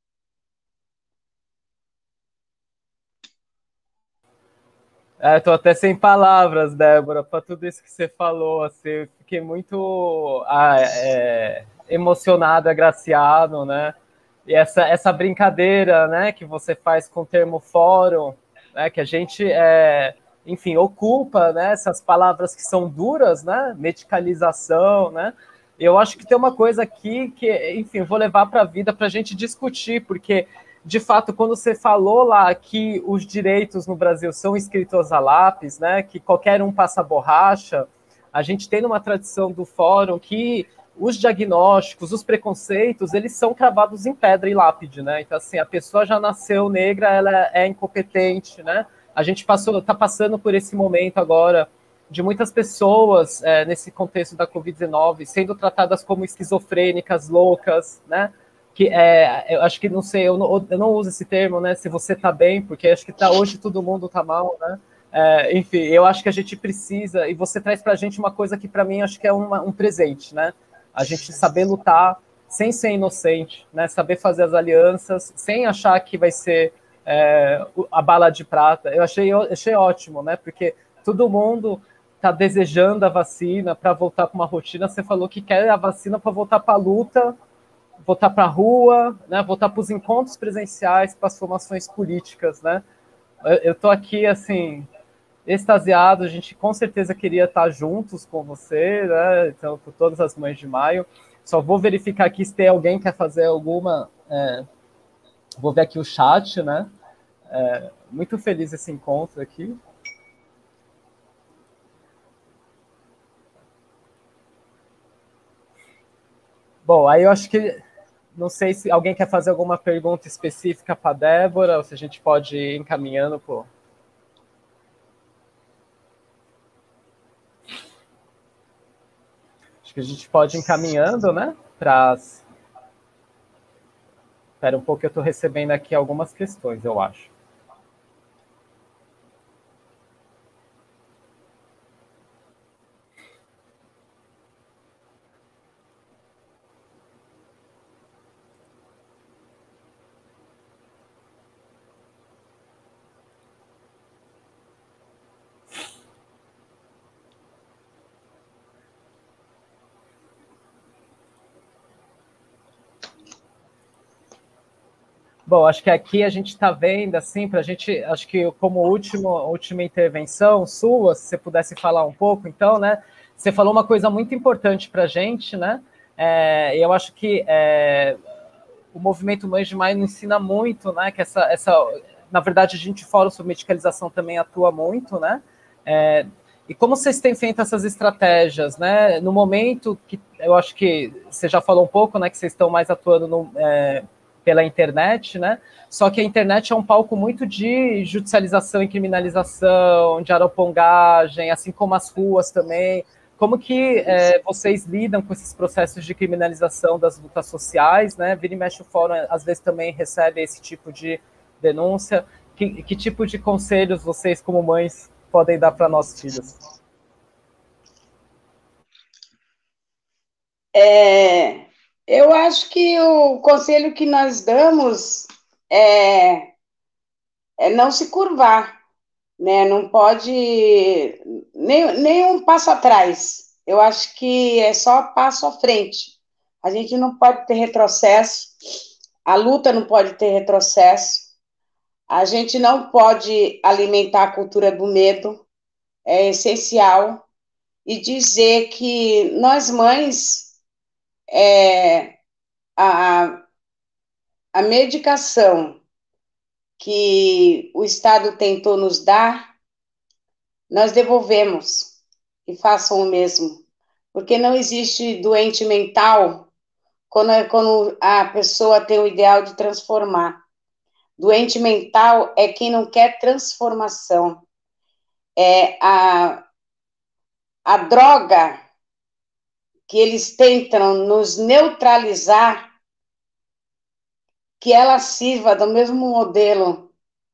Speaker 1: Estou até sem palavras, Débora, para tudo isso que você falou. Assim, eu fiquei muito ah, é, emocionado, agraciado, né? E essa, essa brincadeira, né, que você faz com o termo fórum, né, que a gente, é, enfim, ocupa, né, essas palavras que são duras, né, medicalização, né? Eu acho que tem uma coisa aqui que, enfim, eu vou levar para a vida para a gente discutir, porque de fato, quando você falou lá que os direitos no Brasil são escritos a lápis, né, que qualquer um passa borracha, a gente tem uma tradição do fórum que os diagnósticos, os preconceitos, eles são cravados em pedra e lápide, né? Então, assim, a pessoa já nasceu negra, ela é incompetente, né? A gente passou, está passando por esse momento agora de muitas pessoas, é, nesse contexto da covid dezenove, sendo tratadas como esquizofrênicas, loucas, né? Que é, eu acho que, não sei, eu não, eu não uso esse termo, né, se você tá bem, porque acho que tá, hoje todo mundo tá mal, né, é, enfim, eu acho que a gente precisa, e você traz pra gente uma coisa que pra mim acho que é uma, um presente, né, a gente saber lutar sem ser inocente, né, saber fazer as alianças, sem achar que vai ser é, a bala de prata. Eu achei, eu achei ótimo, né, porque todo mundo tá desejando a vacina para voltar para uma rotina. Você falou que quer a vacina para voltar para a luta, voltar para a rua, né, voltar para os encontros presenciais, para as formações políticas, né? Eu estou aqui, assim, extasiado, a gente com certeza queria estar juntos com você, né, então, por todas as mães de maio. Só vou verificar aqui se tem alguém que quer fazer alguma... É, vou ver aqui o chat, né? É, muito feliz esse encontro aqui. Bom, aí eu acho que... Não sei se alguém quer fazer alguma pergunta específica para a Débora, ou se a gente pode ir encaminhando por... Acho que a gente pode ir encaminhando, né, para as... Espera um pouco, eu estou recebendo aqui algumas questões, eu acho. Bom, acho que aqui a gente está vendo, assim, para a gente, acho que como último, última intervenção sua, se você pudesse falar um pouco, então, né, você falou uma coisa muito importante para a gente, né, é, eu acho que é, o movimento Mães de Maio nos ensina muito, né, que essa, essa, na verdade, a gente, Fórum sobre Medicalização também atua muito, né, é, e como vocês têm feito essas estratégias, né, no momento que, eu acho que você já falou um pouco, né, que vocês estão mais atuando no... É, pela internet, né? Só que a internet é um palco muito de judicialização e criminalização, de arapongagem, assim como as ruas também. Como que é, vocês lidam com esses processos de criminalização das lutas sociais, né? Vira e mexe o fórum, às vezes também recebe esse tipo de denúncia. Que, que tipo de conselhos vocês, como mães, podem dar para nossos filhos?
Speaker 17: É... Eu acho que o conselho que nós damos é, é não se curvar, né? Não pode nem, nem um passo atrás. Eu acho que é só passo à frente. A gente não pode ter retrocesso, a luta não pode ter retrocesso, a gente não pode alimentar a cultura do medo, é essencial, e dizer que nós mães... É, A, a medicação que o Estado tentou nos dar, nós devolvemos e façam o mesmo. Porque não existe doente mental quando, quando a pessoa tem o ideal de transformar. Doente mental é quem não quer transformação. É a, a droga que eles tentam nos neutralizar, que ela sirva do mesmo modelo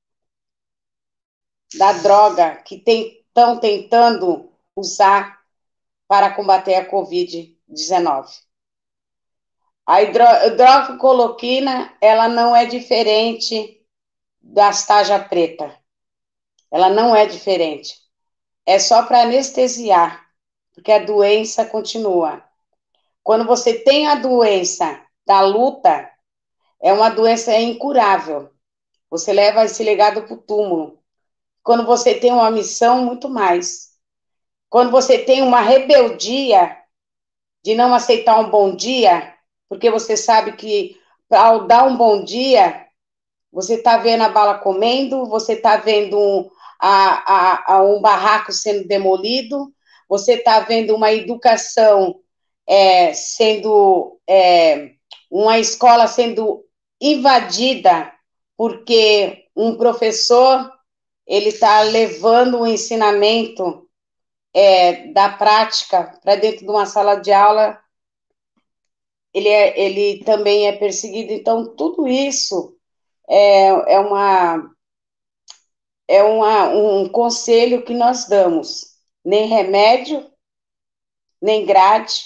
Speaker 17: da droga que estão tentando usar para combater a covid dezenove. A hidroxicloroquina, ela não é diferente da tarja preta. Ela não é diferente. É só para anestesiar, porque a doença continua. Quando você tem a doença da luta, é uma doença incurável. Você leva esse legado para o túmulo. Quando você tem uma missão, muito mais. Quando você tem uma rebeldia de não aceitar um bom dia, porque você sabe que ao dar um bom dia, você está vendo a bala comendo, você está vendo um, a, a, a um barraco sendo demolido, você está vendo uma educação é, sendo, é, uma escola sendo invadida, porque um professor, ele está levando o ensinamento é, da prática para dentro de uma sala de aula, ele, é, ele também é perseguido. Então, tudo isso é, é, uma, é uma, um conselho que nós damos. Nem remédio, nem grade,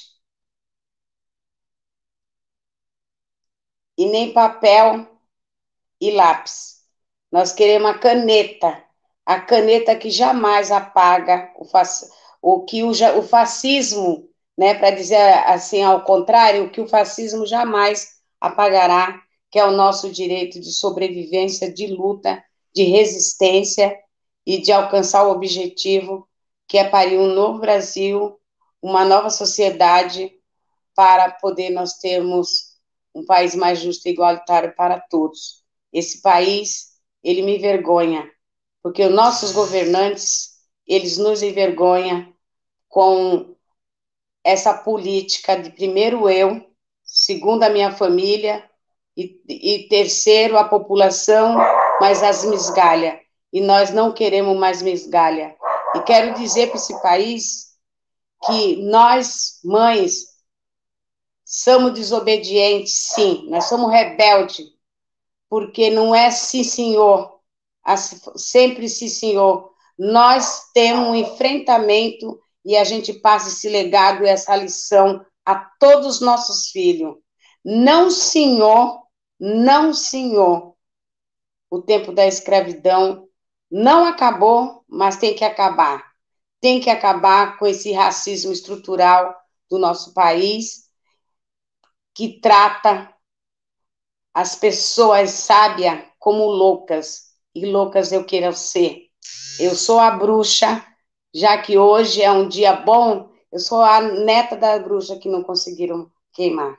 Speaker 17: e nem papel e lápis. Nós queremos a caneta, a caneta que jamais apaga o, fac, o que o, o fascismo, né, para dizer assim ao contrário, o que o fascismo jamais apagará, que é o nosso direito de sobrevivência, de luta, de resistência e de alcançar o objetivo, que é parir um novo Brasil, uma nova sociedade, para poder nós termos um país mais justo e igualitário para todos. Esse país, ele me envergonha, porque os nossos governantes, eles nos envergonham com essa política de primeiro eu, segundo a minha família, e, e terceiro a população, mas as migalhas. E nós não queremos mais migalha. E quero dizer para esse país que nós, mães, somos desobedientes, sim, nós somos rebeldes, porque não é sim, senhor, sempre sim, senhor. Nós temos um enfrentamento e a gente passa esse legado e essa lição a todos os nossos filhos. Não, senhor, não, senhor. O tempo da escravidão não acabou, mas tem que acabar. Tem que acabar com esse racismo estrutural do nosso país, que trata as pessoas sábias como loucas, e loucas eu quero ser. Eu sou a bruxa, já que hoje é um dia bom, eu sou a neta da bruxa que não conseguiram queimar.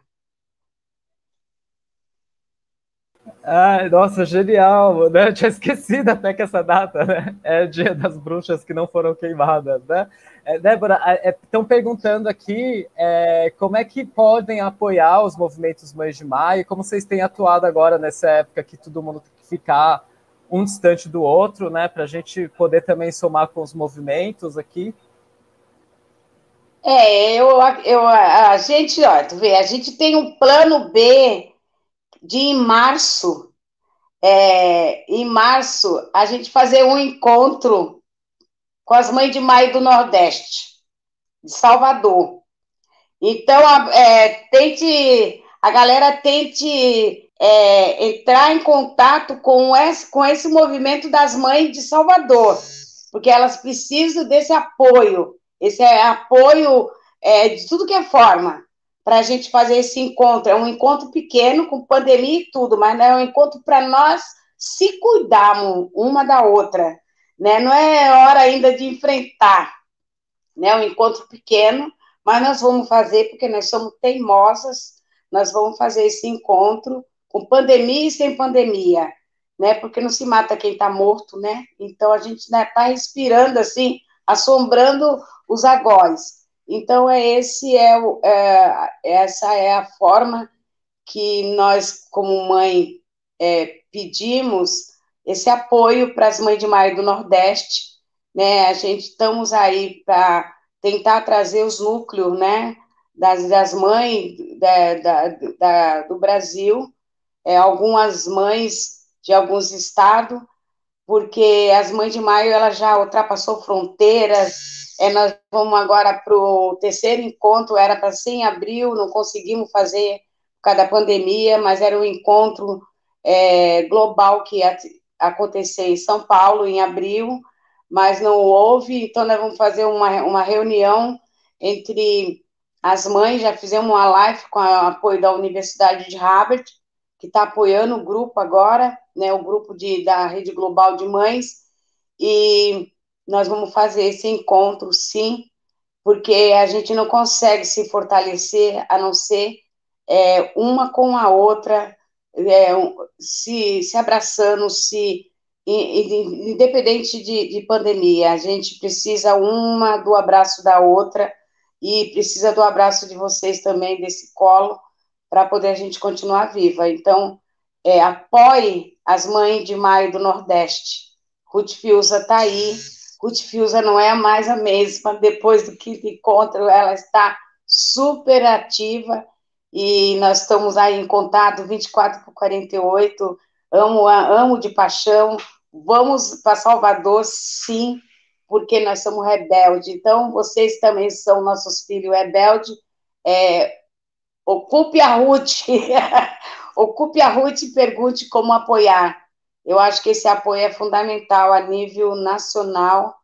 Speaker 1: Ai, nossa, genial, né? Eu tinha esquecido até que essa data, né? É o dia das bruxas que não foram queimadas, né? É, Débora, estão é, perguntando aqui é, como é que podem apoiar os movimentos Mães de Maio, como vocês têm atuado agora nessa época que todo mundo tem que ficar um distante do outro, né? Para a gente poder também somar com os movimentos aqui.
Speaker 17: É, eu, eu, a gente, ó, tu vê, a gente tem um plano B de em março, é, em março, a gente fazer um encontro com as Mães de Maio do Nordeste, de Salvador. Então, a, é, tente, a galera tente é, entrar em contato com esse, com esse movimento das mães de Salvador, porque elas precisam desse apoio, esse é, apoio é, de tudo que é forma, para a gente fazer esse encontro. É um encontro pequeno, com pandemia e tudo, mas é um encontro para nós se cuidarmos uma da outra, né? Não é hora ainda de enfrentar, né? Um encontro pequeno, mas nós vamos fazer, porque nós somos teimosas, nós vamos fazer esse encontro com pandemia e sem pandemia, né? Porque não se mata quem está morto, né? Então a gente está, né, respirando assim, assombrando os agóis. Então, é esse é, o, é essa é a forma que nós, como mãe, é, pedimos esse apoio para as Mães de Maio do Nordeste, né? A gente estamos aí para tentar trazer os núcleos, né, das, das mães da, da, da, do Brasil, é, algumas mães de alguns estados, porque as Mães de Maio ela já ultrapassou fronteiras. É, nós vamos agora para o terceiro encontro, era para ser em abril, não conseguimos fazer por causa da pandemia, mas era um encontro é, global que ia acontecer em São Paulo, em abril, mas não houve, então nós vamos fazer uma, uma reunião entre as mães, já fizemos uma live com o apoio da Universidade de Harvard, que está apoiando o grupo agora, né, o grupo de, da Rede Global de Mães, e nós vamos fazer esse encontro, sim, porque a gente não consegue se fortalecer a não ser é, uma com a outra, é, se, se abraçando, se independente de, de pandemia, a gente precisa uma do abraço da outra e precisa do abraço de vocês também, desse colo, para poder a gente continuar viva. Então, é, apoie as Mães de Maio do Nordeste. Ruth Fiuza está aí. Ruth Fiuza não é mais a mesma. Depois do quinto encontro, ela está super ativa e nós estamos aí em contato vinte e quatro por quarenta e oito. Amo, amo de paixão. Vamos para Salvador, sim, porque nós somos rebeldes. Então, vocês também são nossos filhos rebeldes. É, ocupe a Ruth, ocupe a Ruth e pergunte como apoiar. Eu acho que esse apoio é fundamental a nível nacional,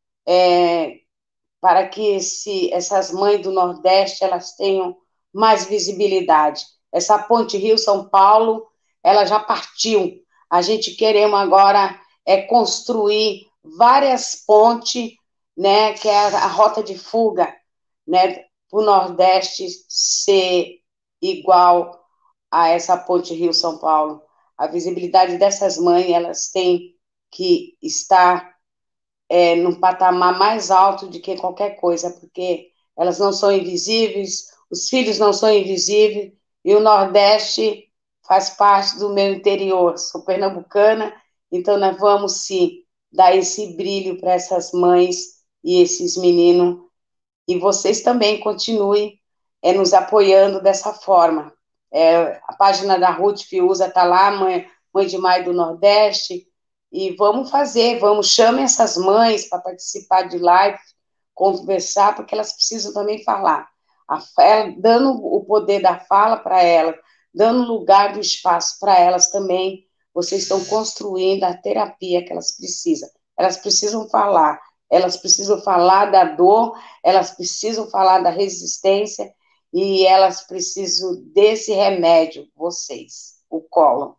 Speaker 17: é, para que esse, essas mães do Nordeste elas tenham mais visibilidade. Essa ponte Rio-São Paulo, ela já partiu. A gente queremos agora é construir várias pontes, né, que é a, a rota de fuga, né, para o Nordeste ser igual a essa ponte Rio-São Paulo. A visibilidade dessas mães, elas têm que estar é, num patamar mais alto do que qualquer coisa, porque elas não são invisíveis, os filhos não são invisíveis, e o Nordeste faz parte do meu interior. Sou pernambucana, então nós vamos, sim, dar esse brilho para essas mães e esses meninos e vocês também continuem é, nos apoiando dessa forma. É, a página da Ruth Fiuza está lá, mãe, mãe de Maio do Nordeste, e vamos fazer, vamos, chame essas mães para participar de live, conversar, porque elas precisam também falar. A, dando o poder da fala para elas, dando lugar do espaço para elas também, vocês estão construindo a terapia que elas precisam. Elas precisam falar, elas precisam falar da dor, elas precisam falar da resistência, e elas precisam desse remédio, vocês, o colo.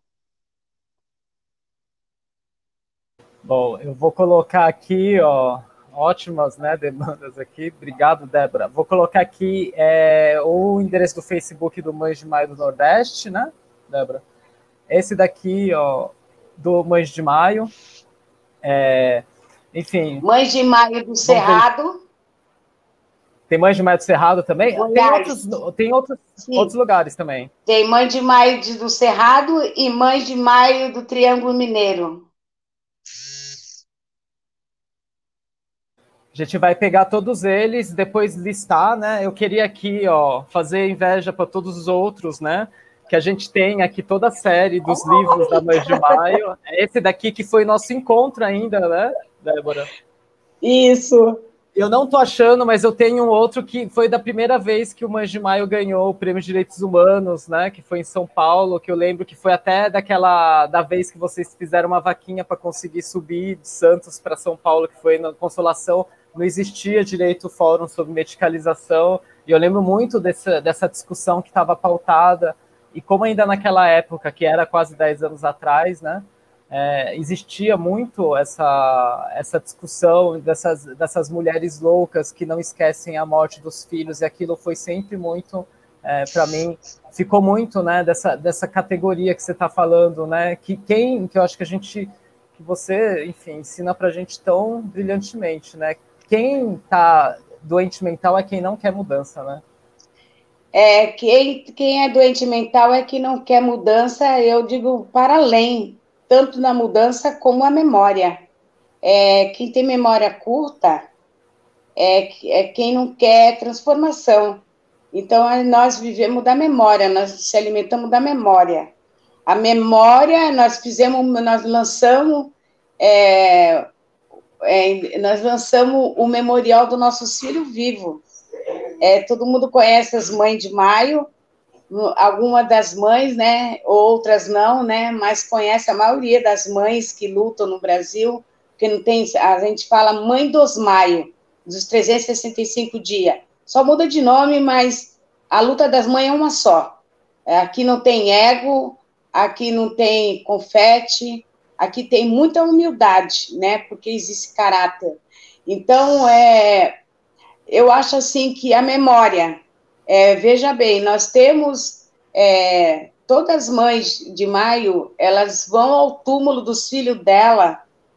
Speaker 1: Bom, eu vou colocar aqui, ó, ótimas, né, demandas aqui. Obrigado, Débora. Vou colocar aqui é, o endereço do Facebook do Mães de Maio do Nordeste, né, Débora? Esse daqui, ó, do Mães de Maio. É, enfim.
Speaker 17: Mães de Maio do Cerrado.
Speaker 1: Tem Mães de Maio do Cerrado também? Lugares. Tem outros, tem outros, outros lugares também.
Speaker 17: Tem Mãe de Maio do Cerrado e Mães de Maio do Triângulo Mineiro.
Speaker 1: A gente vai pegar todos eles, depois listar, né? Eu queria aqui, ó, fazer inveja para todos os outros, né? Que a gente tem aqui toda a série dos oh, livros da Mães de Maio. Esse daqui que foi nosso encontro ainda, né, Débora?
Speaker 17: Isso.
Speaker 1: Eu não tô achando, mas eu tenho um outro que foi da primeira vez que o Mães de Maio ganhou o Prêmio de Direitos Humanos, né? Que foi em São Paulo, que eu lembro que foi até daquela da vez que vocês fizeram uma vaquinha para conseguir subir de Santos para São Paulo, que foi na Consolação. Não existia direito fórum sobre medicalização, e eu lembro muito dessa, dessa discussão que estava pautada, e como ainda naquela época, que era quase dez anos atrás, né? É, existia muito essa, essa discussão dessas, dessas mulheres loucas que não esquecem a morte dos filhos, e aquilo foi sempre muito, é, para mim, ficou muito, né, dessa, dessa categoria que você está falando, né, que quem, que eu acho que a gente, que você, enfim, ensina para a gente tão brilhantemente, né, quem está doente mental é quem não quer mudança, né.
Speaker 17: É, quem, quem é doente mental é que não quer mudança, eu digo, para além, tanto na mudança como a memória. É, quem tem memória curta é, é quem não quer transformação. Então, nós vivemos da memória, nós se alimentamos da memória. A memória, nós fizemos, nós lançamos, é, é, nós lançamos o memorial do nossos filhos vivos. É, todo mundo conhece as Mães de Maio, algumas das mães, né, outras não, né, mas conhece a maioria das mães que lutam no Brasil, porque não tem, a gente fala Mãe dos Maio, dos trezentos e sessenta e cinco dias, só muda de nome, mas a luta das mães é uma só. Aqui não tem ego, aqui não tem confete, aqui tem muita humildade, né, porque existe caráter. Então, é, eu acho assim que a memória, É, veja bem, nós temos, é, todas as mães de Maio, elas vão ao túmulo dos filhos dela,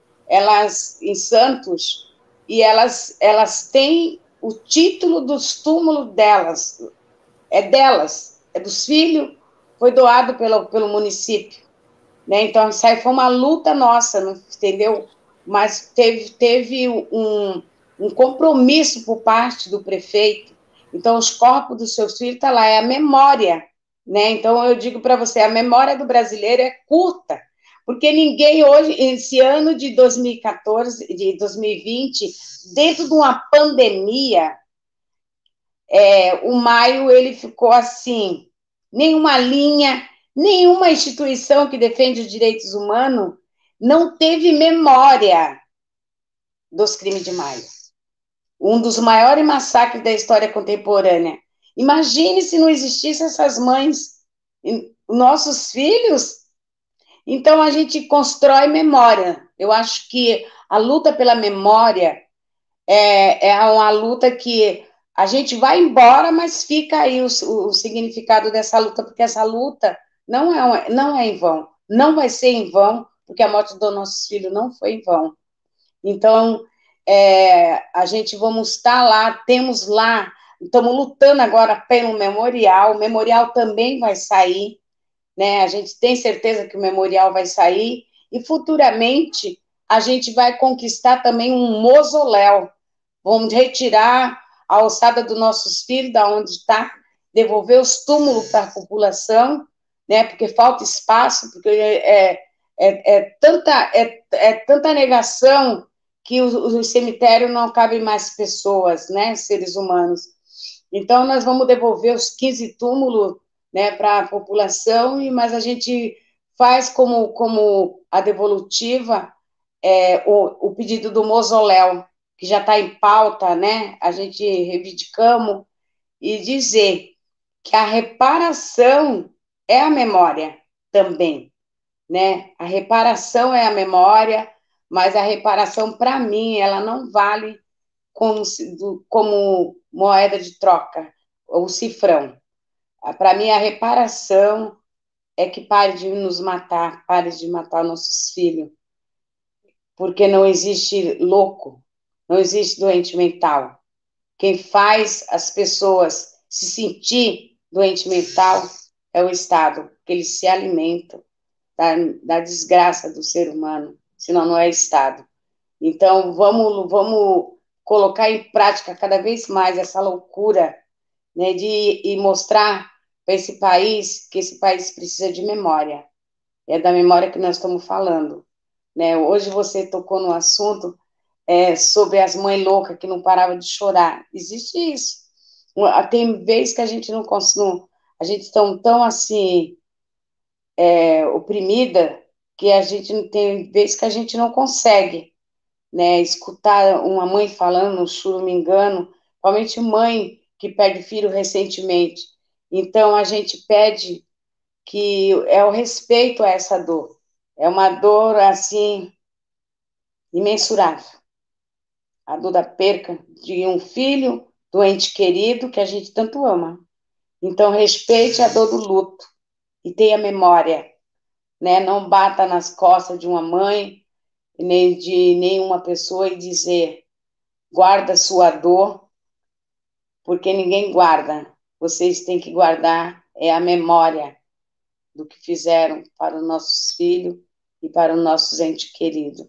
Speaker 17: elas, em Santos, e elas, elas têm o título dos túmulos delas, é delas, é dos filhos, foi doado pelo, pelo município, né? Então, isso aí foi uma luta nossa, não, entendeu? Mas teve, teve um, um compromisso por parte do prefeito. Então, os corpos dos seus filhos estão lá, é a memória, né? Então, eu digo para você, a memória do brasileiro é curta, porque ninguém hoje, esse ano de dois mil e quatorze, de dois mil e vinte, dentro de uma pandemia, é, o Maio, ele ficou assim, nenhuma linha, nenhuma instituição que defende os direitos humanos não teve memória dos crimes de Maio. Um dos maiores massacres da história contemporânea. Imagine se não existissem essas mães, nossos filhos. Então, a gente constrói memória. Eu acho que a luta pela memória é, é uma luta que a gente vai embora, mas fica aí o, o significado dessa luta, porque essa luta não é, não é em vão, não vai ser em vão, porque a morte dos nossos filhos não foi em vão. Então, É, a gente vamos estar lá, temos lá, estamos lutando agora pelo memorial, o memorial também vai sair, né, a gente tem certeza que o memorial vai sair, e futuramente a gente vai conquistar também um mausoléu, vamos retirar a alçada dos nossos filhos, da onde está, devolver os túmulos para a população, né, porque falta espaço, porque é, é, é, tanta, é, é tanta negação que o, o cemitério não cabe mais pessoas, né, seres humanos. Então, nós vamos devolver os quinze túmulos, né, para a população, mas a gente faz como, como a devolutiva é, o, o pedido do mausoléu, que já está em pauta, né, a gente reivindicamos, e dizer que a reparação é a memória também, né, a reparação é a memória, mas a reparação, para mim, ela não vale como, como moeda de troca, ou cifrão. Para mim, a reparação é que pare de nos matar, pare de matar nossos filhos, porque não existe louco, não existe doente mental. Quem faz as pessoas se sentir doente mental é o Estado, porque eles se alimentam da, da desgraça do ser humano, senão não é Estado. Então, vamos, vamos colocar em prática cada vez mais essa loucura, né, de e mostrar para esse país que esse país precisa de memória. É da memória que nós estamos falando, né? Hoje você tocou no assunto é, sobre as mães loucas que não paravam de chorar. Existe isso. Tem vezes que a gente não consegue, a gente está tão assim é, oprimida que a gente não tem vezes que a gente não consegue, né, escutar uma mãe falando no churumingano, principalmente mãe que perde filho recentemente. Então, a gente pede que é o respeito a essa dor. É uma dor, assim, imensurável. A dor da perca de um filho, do ente querido, que a gente tanto ama. Então, respeite a dor do luto e tenha memória, né? Não bata nas costas de uma mãe, nem de nenhuma pessoa e dizer, guarda sua dor, porque ninguém guarda. Vocês têm que guardar é a memória do que fizeram para os nossos filhos e para os nossos entes queridos.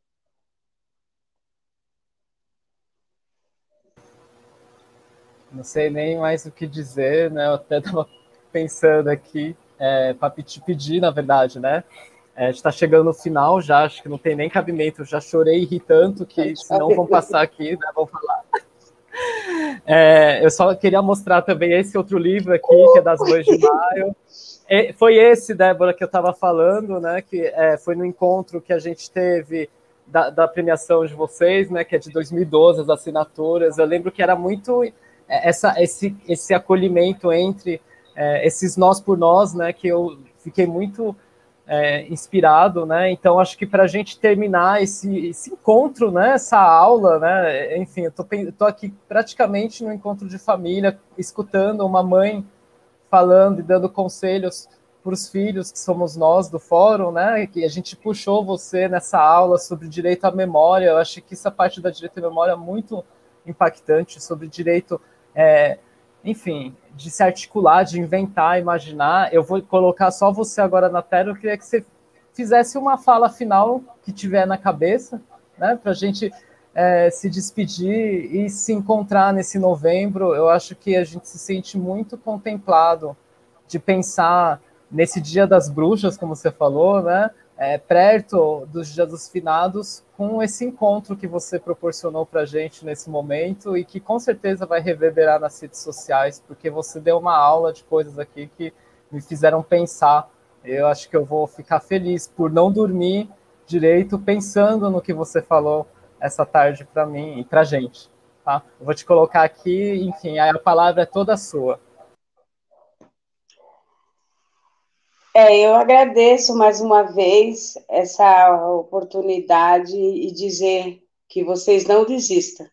Speaker 1: Não sei nem mais o que dizer, né? Eu até estava pensando aqui, é, para te pedir, na verdade, né? É, a gente está chegando no final já, acho que não tem nem cabimento, eu já chorei e ri tanto que senão vão passar aqui, né? Vão falar. É, eu só queria mostrar também esse outro livro aqui, que é das Mães de Maio. E foi esse, Débora, que eu estava falando, né? Que é, foi no encontro que a gente teve da, da premiação de vocês, né? Que é de dois mil e doze, as assinaturas. Eu lembro que era muito essa, esse, esse acolhimento entre é, esses nós por nós, né? Que eu fiquei muito é, inspirado, né? Então acho que para a gente terminar esse, esse encontro, né? Essa aula, né? Enfim, eu tô, tô aqui praticamente no encontro de família, escutando uma mãe falando e dando conselhos para os filhos, que somos nós do fórum, né? Que a gente puxou você nessa aula sobre direito à memória. Eu acho que essa parte da direito à memória é muito impactante, sobre direito, é, enfim, de se articular, de inventar, imaginar. Eu vou colocar só você agora na tela. Eu queria que você fizesse uma fala final que tiver na cabeça, né? Para a gente é, se despedir e se encontrar nesse novembro. Eu acho que a gente se sente muito contemplado de pensar nesse Dia das Bruxas, como você falou, né? É, perto dos Dias dos Finados, com esse encontro que você proporcionou para a gente nesse momento e que com certeza vai reverberar nas redes sociais, porque você deu uma aula de coisas aqui que me fizeram pensar. Eu acho que eu vou ficar feliz por não dormir direito pensando no que você falou essa tarde para mim e para a gente. Tá? Eu vou te colocar aqui, enfim, a palavra é toda sua.
Speaker 17: É, eu agradeço mais uma vez essa oportunidade e dizer que vocês não desistam,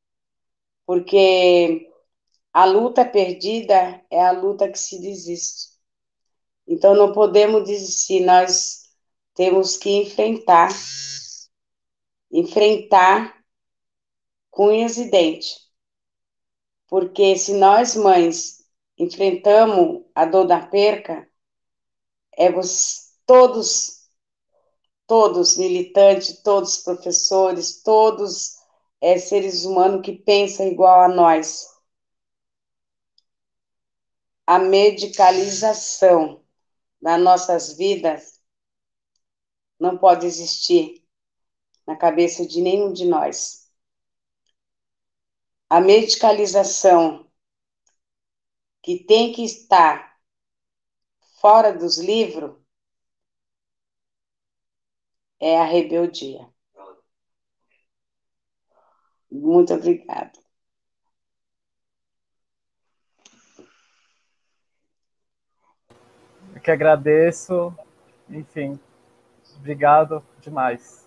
Speaker 17: porque a luta perdida é a luta que se desiste. Então não podemos desistir, nós temos que enfrentar, enfrentar com unhas e dentes, porque se nós mães enfrentamos a dor da perca, é você, todos, todos militantes, todos professores, todos é, seres humanos que pensam igual a nós. A medicalização das nossas vidas não pode existir na cabeça de nenhum de nós. A medicalização que tem que estar fora dos livros é a rebeldia. Muito obrigada.
Speaker 1: Eu que agradeço. Enfim, obrigado demais.